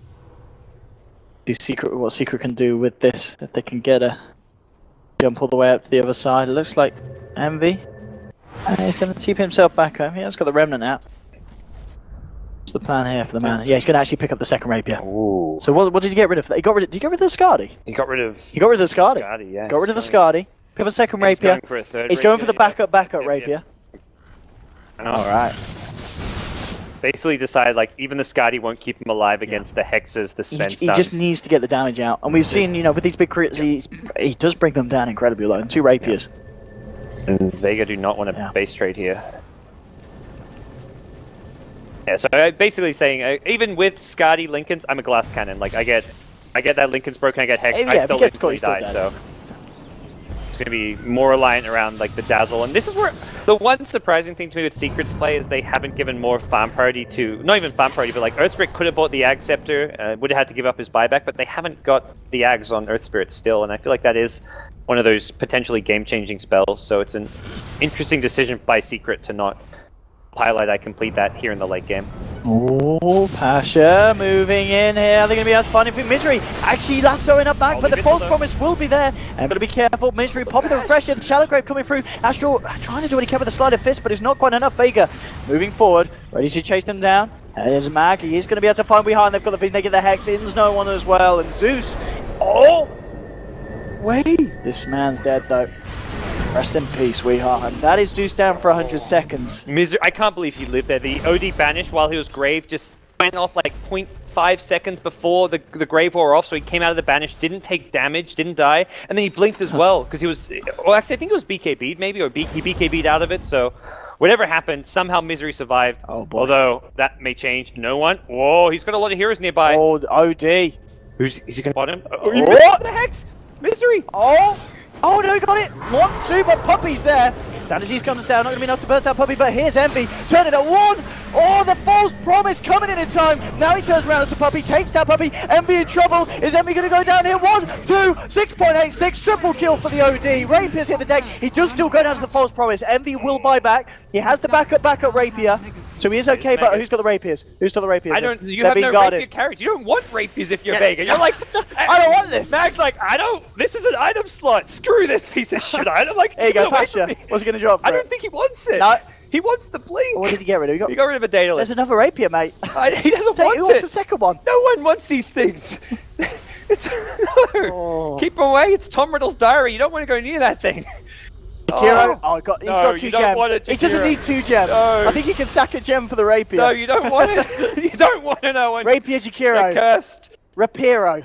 What Secret can do with this, if they can get a jump all the way up to the other side. It looks like Envy. And he's going to TP himself back home. He has got the Remnant out. What's the plan here for the man? Yeah, he's going to actually pick up the second rapier. Ooh. So what did you get rid of? Did you get rid of the Skadi? He got rid of the Skadi. Yeah. Got rid of the Skadi. Pick up a second rapier. He's going for the backup rapier. Alright. Basically decided like even the Skadi won't keep him alive against the hexes, the Sven stuns. He just needs to get the damage out. And we've seen, with these big crits, he does bring them down incredibly low. And two rapiers. And Vega do not want to base trade here. Yeah, so I'm basically saying, even with Skadi Linken's, I'm a glass cannon. Like I get that Linken's broken, I get hexed, I still instantly die. So it's going to be more reliant around like the Dazzle, and this is where the one surprising thing to me with Secret's play is they haven't given more farm priority to, not even farm priority, but like Earthspirit could have bought the Ag Scepter, would have had to give up his buyback, but they haven't got the Ags on Earthspirit still, and I feel like that is one of those potentially game-changing spells. So it's an interesting decision by Secret to not highlight I complete that here in the late game. Oh, Pasha moving in here. Are they going to be able to find him for Misery? Actually lassoing up back, but the false promise will be there. And got to be careful. Misery popping the refresher. The Shallow Grave coming through. Astral trying to do what he can with the Sleight of Fist, but it's not quite enough. Vega moving forward, ready to chase them down. There's Mag. He is going to be able to find behind. They've got the Vision. They get the Hex. In's no one as well. And Zeus. Oh! Wait. This man's dead, though. Rest in peace, Weehaw. And that is Zeus down for 100 seconds. I can't believe he lived there. The OD banished while he was Grave just went off like 0.5 seconds before the Grave wore off, so he came out of the banish, didn't take damage, didn't die, and then he blinked as well, because he was... Well, actually, I think it was BKB'd maybe, or he BKB'd out of it, so... Whatever happened, somehow Misery survived. Oh boy. Although, that may change. No one. Whoa, he's got a lot of heroes nearby. Oh, OD. Is he going to bot him? Oh, what the hex? Misery! Oh! Oh no, he got it! 1, 2, but Puppey's there. Xanaziz comes down, not going to be enough to burst out Puppey, but here's Envy. Turn it at 1! Oh, the false promise coming in time. Now he turns around to Puppey, takes down Puppey. Envy in trouble. Is Envy going to go down here? 1, 2, 6.86, triple kill for the OD. Rapier's hit the deck. He does still go down to the false promise. Envy will buy back. He has the backup Rapier. So he is okay, but who's got the Rapiers? Who's got the Rapiers? You have no Rapier carries. You don't want Rapiers if you're Vega. You're like, I don't want this. Mag's like, this is an item slot. Screw this piece of shit item. Like, here you go, Pasha. What's he going to drop for I don't think he wants it. No. He wants the blink. What did he get rid of? He got rid of a Daedalus. There's another Rapier, mate. He doesn't want it. Who wants the second one? No one wants these things. No. Oh. Keep him away. It's Tom Riddle's diary. You don't want to go near that thing. Jakiro? Oh, he's got 2 gems. He doesn't need 2 gems. No. I think he can sack a gem for the Rapier. No, you don't want it. You don't want to know. Rapier Jakiro. You're cursed. Rapiro.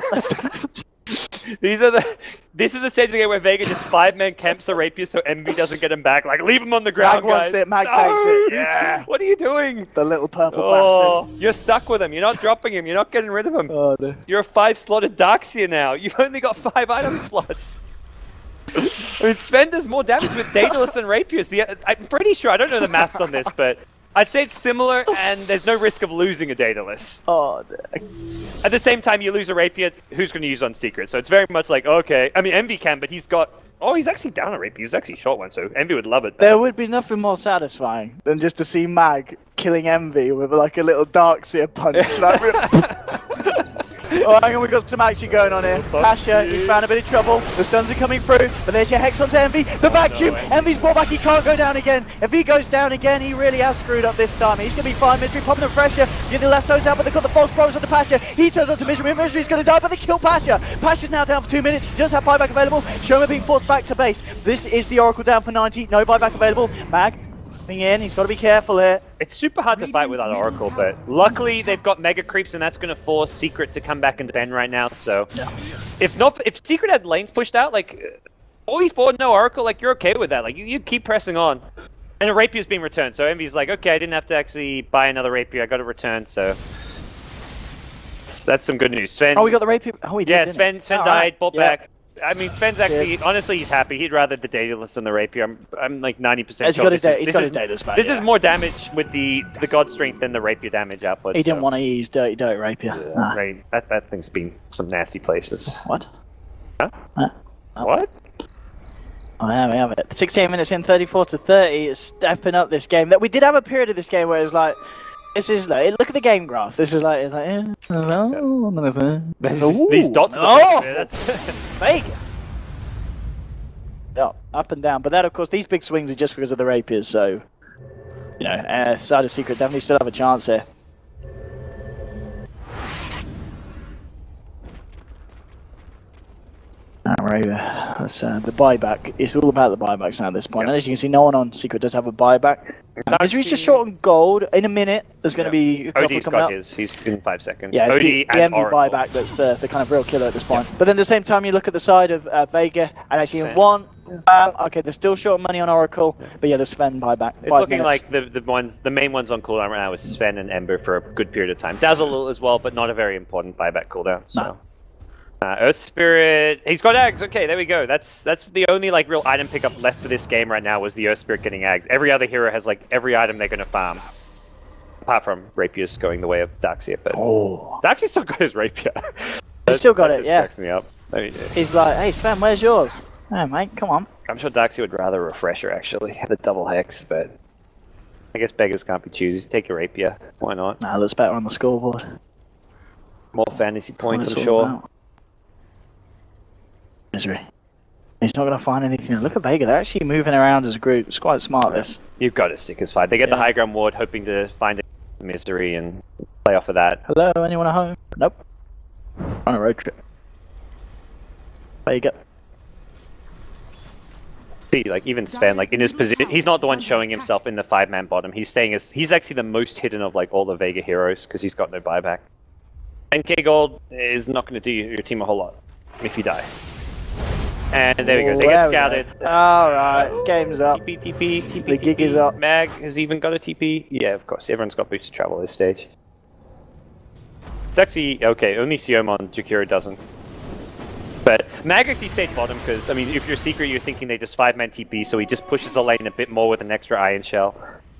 This is the stage of the game where Vega just 5-man camps the Rapier so Envy doesn't get him back. Like, leave him on the ground, Mag wants it. Mag takes it. Yeah. What are you doing? The little purple bastard. You're stuck with him. You're not dropping him. You're not getting rid of him. Oh, no. You're a 5-slotted Darkseer now. You've only got 5 item slots. I mean, Sven does more damage with Daedalus than Rapiers. I'm pretty sure, I don't know the maths on this, but I'd say it's similar, and there's no risk of losing a Daedalus. Oh, at the same time, you lose a Rapier, who's going to use on Secret? So it's very much like, okay, I mean, Envy can, but he's got... Oh, he's actually down a Rapier. He's actually a short one, so Envy would love it. There would be nothing more satisfying than just to see Mag killing Envy with like a little Darkseer punch. Oh, hang on, we've got some action going on here. Pasha, he's found a bit of trouble. The stuns are coming through, but there's your Hex onto Envy. The vacuum, Envy's brought back, he can't go down again. If he goes down again, he really has screwed up this time. He's going to be fine. Misery popping the pressure. Get the lassos out, but they've got the false promise onto Pasha. He turns onto Misery. Misery's going to die, but they kill Pasha. Pasha's now down for 2 minutes. He does have buyback available. Shoma being forced back to base. This is the Oracle down for 90. No buyback available. Mag coming in. He's got to be careful here. It's super hard to fight without Oracle, but luckily they've got Mega Creeps, and that's going to force Secret to come back and defend right now. So, if Secret had lanes pushed out, like 4v4, no Oracle, like you're okay with that. Like you keep pressing on, and a Rapier's being returned. So Envy's like, okay, I didn't have to actually buy another Rapier. I got a return. So that's some good news. Sven. Oh, we got the Rapier. Oh, we did. Yeah, Sven died, bought back. I mean, Sven's actually, honestly, he's happy. He'd rather the Daedalus than the Rapier. I'm like 90% sure. He's got his Daedalus back. This is more damage with the God Strength than the Rapier damage output. He didn't want to use dirty Rapier. Yeah, right. That thing's been some nasty places. What? Huh? What? Oh, yeah, we have it. 16 minutes in, 34-30. It's stepping up this game. That we did have a period of this game where it was like, this is like, look at the game graph. This is like, it's like, these dots. Oh, Vega. Yeah, up and down. But that, of course, these big swings are just because of the Rapiers. So, you know, Side of Secret definitely still have a chance here. Right, that's the buyback. It's all about the buybacks now at this point. And as you can see, no one on Secret does have a buyback. Misery's just short on gold. In a minute, there's going to be a couple coming up. He's in 5 seconds. Yeah, it's the Envy buyback that's the kind of real killer at this point. But then at the same time, you look at the side of Vega, and actually okay, they're still short money on Oracle, but yeah, the Sven buyback. It's looking like the main ones on cooldown right now is Sven and Ember for a good period of time. Dazzle as well, but not a very important buyback cooldown. So. No. Earth Spirit, he's got Ags. Okay, there we go. That's the only like real item pickup left for this game right now was the Earth Spirit getting Ags. Every other hero has like every item they're gonna farm, apart from Rapier's going the way of Darkseer. But Darkseer's still got his Rapier. He's still got it. Yeah. Cracks me up. I mean, he's like, hey Sven, where's yours? Oh mate, come on. I'm sure Darkseer would rather Refresher actually, the double hex, but I guess beggars can't be choosers. Take a Rapier. Why not? Nah, looks better on the scoreboard. More fantasy points, I'm sure. About. Misery. He's not going to find anything. Look at Vega. They're actually moving around as a group. It's quite smart, this. You've got to stick as fight. They get the high ground ward, hoping to find it. the Misery and play off of that. Hello, anyone at home? Nope. On a road trip. There you go. See, like even Sven, like in his position, he's not the one showing himself in the 5-man bottom. He's staying as he's actually the most hidden of like all the Vega heroes because he's got no buyback. 10k gold is not going to do your team a whole lot if you die. And there we go. They get scouted. Alright, game's up. TP. The gig is up. Mag has even got a TP. Yeah, of course. Everyone's got boosted travel this stage. It's actually okay. Only Siomon Jakiro doesn't. But Mag actually stayed bottom because, I mean, if you're Secret, you're thinking they just 5-man TP, so he just pushes the lane a bit more with an extra Iron Shell.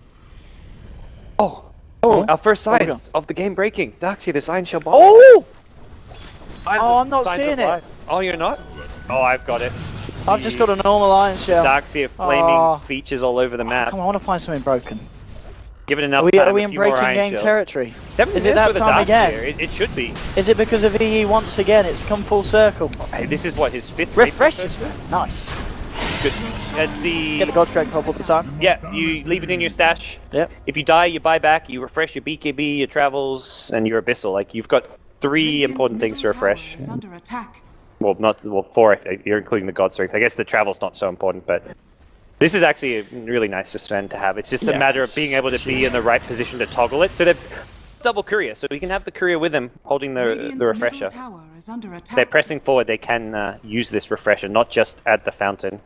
Oh, our first signs of the game breaking. Darkseer, this Iron Shell bomb. Oh! I'm not seeing it. Oh, you're not? Oh, I've got it. I've just got a normal Iron Shell. Darkseer flaming features all over the map. Come on, I want to find something broken. Give it enough time. Are we in breaking game territory? Is it that time again? It should be. Is it because of EE once again? It's come full circle. Hey, this is what, his 5th refresh? Nice. Good. That's the... Get the Godstrike pop all the time. Yeah, you leave it in your stash. Yep. If you die, you buy back, you refresh your BKB, your travels, and your Abyssal. Like, you've got 3 important things to refresh. Well, 4 if you're including the Godstrike. I guess the travel's not so important, but... This is actually a really nice to Sven to have. It's just a matter of being able to be in the right position to toggle it. So they've double courier, so he can have the courier with him holding the refresher. They're pressing forward, they can use this refresher, not just at the fountain.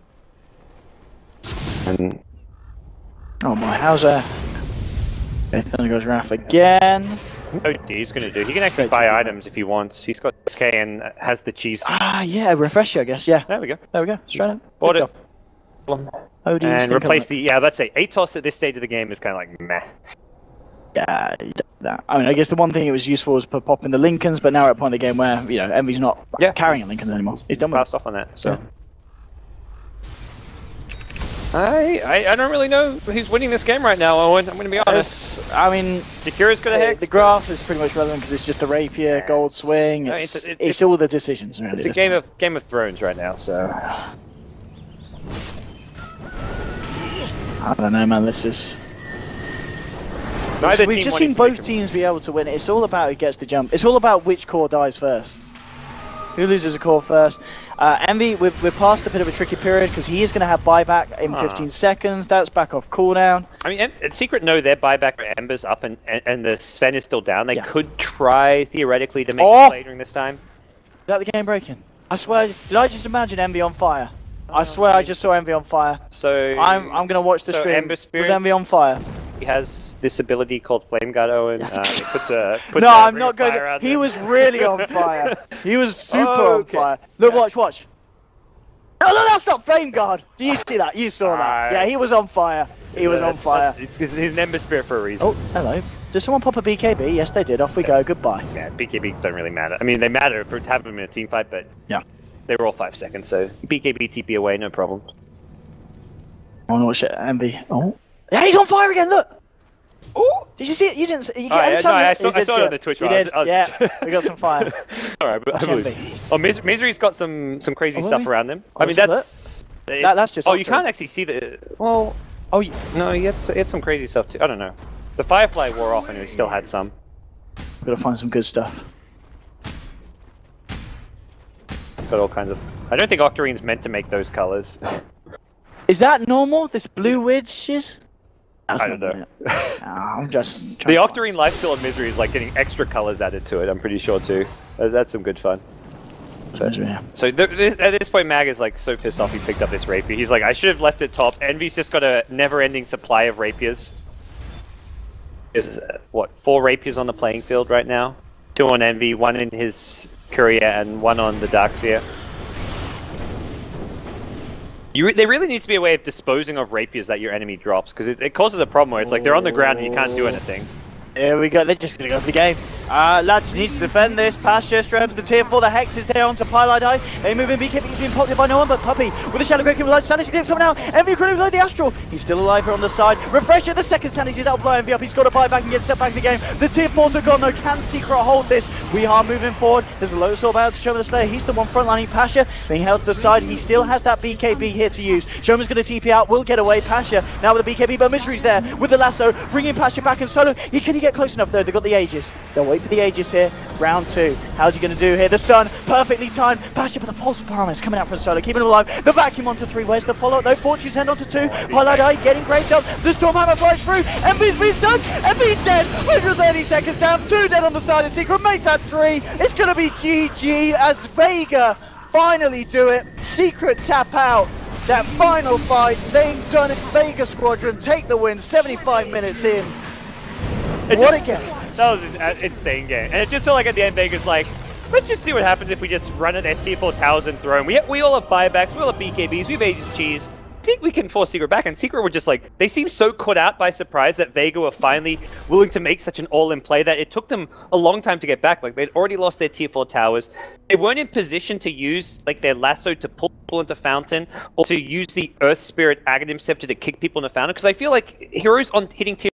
And oh my, how's that? Thunder goes Wrath again. Oh, he's gonna do. He can actually buy items if he wants. He's got SK and has the cheese. Ah, yeah, refresher, I guess. Yeah. There we go. Straight up. Bought it. And replace the let's say Atos at this stage of the game is kind of like meh. Yeah, that. I mean, I guess the one thing it was useful was for popping the Lincolns, but now we're at a point in the game where Envy's not carrying Lincolns anymore. He's done with passed off on that. So I don't really know who's winning this game right now, Owen. I'm going to be honest. I mean, Jakira's got a hex. The graph is pretty much relevant because it's just the rapier, gold swing. It's all the decisions really. It's a Game of Thrones right now, so. I don't know, man. This is. We've just seen both teams be able to win. It's all about who gets the jump. It's all about which core dies first. Who loses a core first? Envy, we're past a bit of a tricky period because he is going to have buyback in 15 seconds. That's back off cooldown. I mean, Secret know their buyback for Ember's up and the Sven is still down. They could try theoretically to make it play during this time. Is that the game breaking? I swear, did I just imagine Envy on fire? I swear I just saw Envy on fire. So I'm gonna watch the stream. Ember Spirit, was Envy on fire? He has this ability called Flame Guard, Owen. It puts no, I'm not going to. He was really on fire. He was super on fire. Look, watch. No, that's not Flame Guard. Do you see that? You saw that. Yeah, he was on fire. He was on fire. He's an Ember Spirit for a reason. Oh, hello. Did someone pop a BKB? Yes, they did. Off we go. Goodbye. Yeah, BKBs don't really matter. I mean, they matter for having them in a team fight, but they were all 5 seconds, so BKB TP away, no problem. I want to watch it, Envy. Oh, yeah, he's on fire again. Look. Oh, did you see it? You didn't. See it. I saw it on the Twitch. Yeah, we got some fire. All right, but Misery's got some crazy stuff around him. I mean, that's just. Oh, you can't actually see the. Well, no, he had some crazy stuff too. I don't know. The Firefly wore off, and he still had some. Gotta find some good stuff. Got all kinds of. I don't think Octarine's meant to make those colors. Is that normal? This blue witches? I don't know. I'm just. The Octarine lifesteal of Misery is like getting extra colors added to it. I'm pretty sure too. That's some good fun. So at this point, Mag is like so pissed off he picked up this rapier. He's like, I should have left it top. Envy's just got a never-ending supply of rapiers. There's what, 4 rapiers on the playing field right now? 2 on Envy, 1 in his courier, and 1 on the Darkseer. There really needs to be a way of disposing of rapiers that your enemy drops, because it causes a problem where it's like they're on the ground and you can't do anything. Here we go, they're just gonna go for the game. Lads needs to defend this. Pasha straight up to the tier 4. The Hex is there onto Pylai. They move in. BKB is being popped by no one but Puppey with the Shadow Breaker with light. Sanity dips coming out. Envy Crew with the Astral. He's still alive here on the side. Refresher, the second Sanity that'll blow Envy up. He's got to buy back and get set back in the game. The tier 4s are gone though. Can Secret hold this? We are moving forward. There's a Lotus Orb out to Showman the Slayer. He's the one frontlining Pasha. Being held to the side. He still has that BKB here to use. Showman's going to TP out. Will get away. Pasha now with the BKB, but Mystery's there with the lasso. Bringing Pasha back in solo. Can he get close enough though? They've got the Aegis. They'll wait for the Aegis here. Round 2. How's he going to do here? The stun, perfectly timed. Pasha, but the false promise coming out from solo, keeping him alive. The vacuum onto 3. Where's the follow-up though? Fortune's end onto 2. Pylai getting graved up. The Stormhammer flies through. MB's been stunned. MB's dead. 130 seconds down. 2 dead on the side of Secret. Make that 3. It's going to be GG as Vega finally do it. Secret tap out. That final fight, they've done it. Vega Squadron take the win. 75 minutes in. What a game. That was an insane game. And it just felt like at the end Vega's like, let's just see what happens if we just run at their tier 4 towers and throw them. We all have buybacks, we all have BKBs, we have Aegis Cheese. I think we can force Secret back, and Secret were just like, they seemed so caught out by surprise that Vega were finally willing to make such an all-in play that it took them a long time to get back. Like, they'd already lost their tier 4 towers. They weren't in position to use like their lasso to pull people into Fountain, or to use the Earth Spirit Aghanim Scepter to kick people into Fountain, because I feel like heroes on hitting tier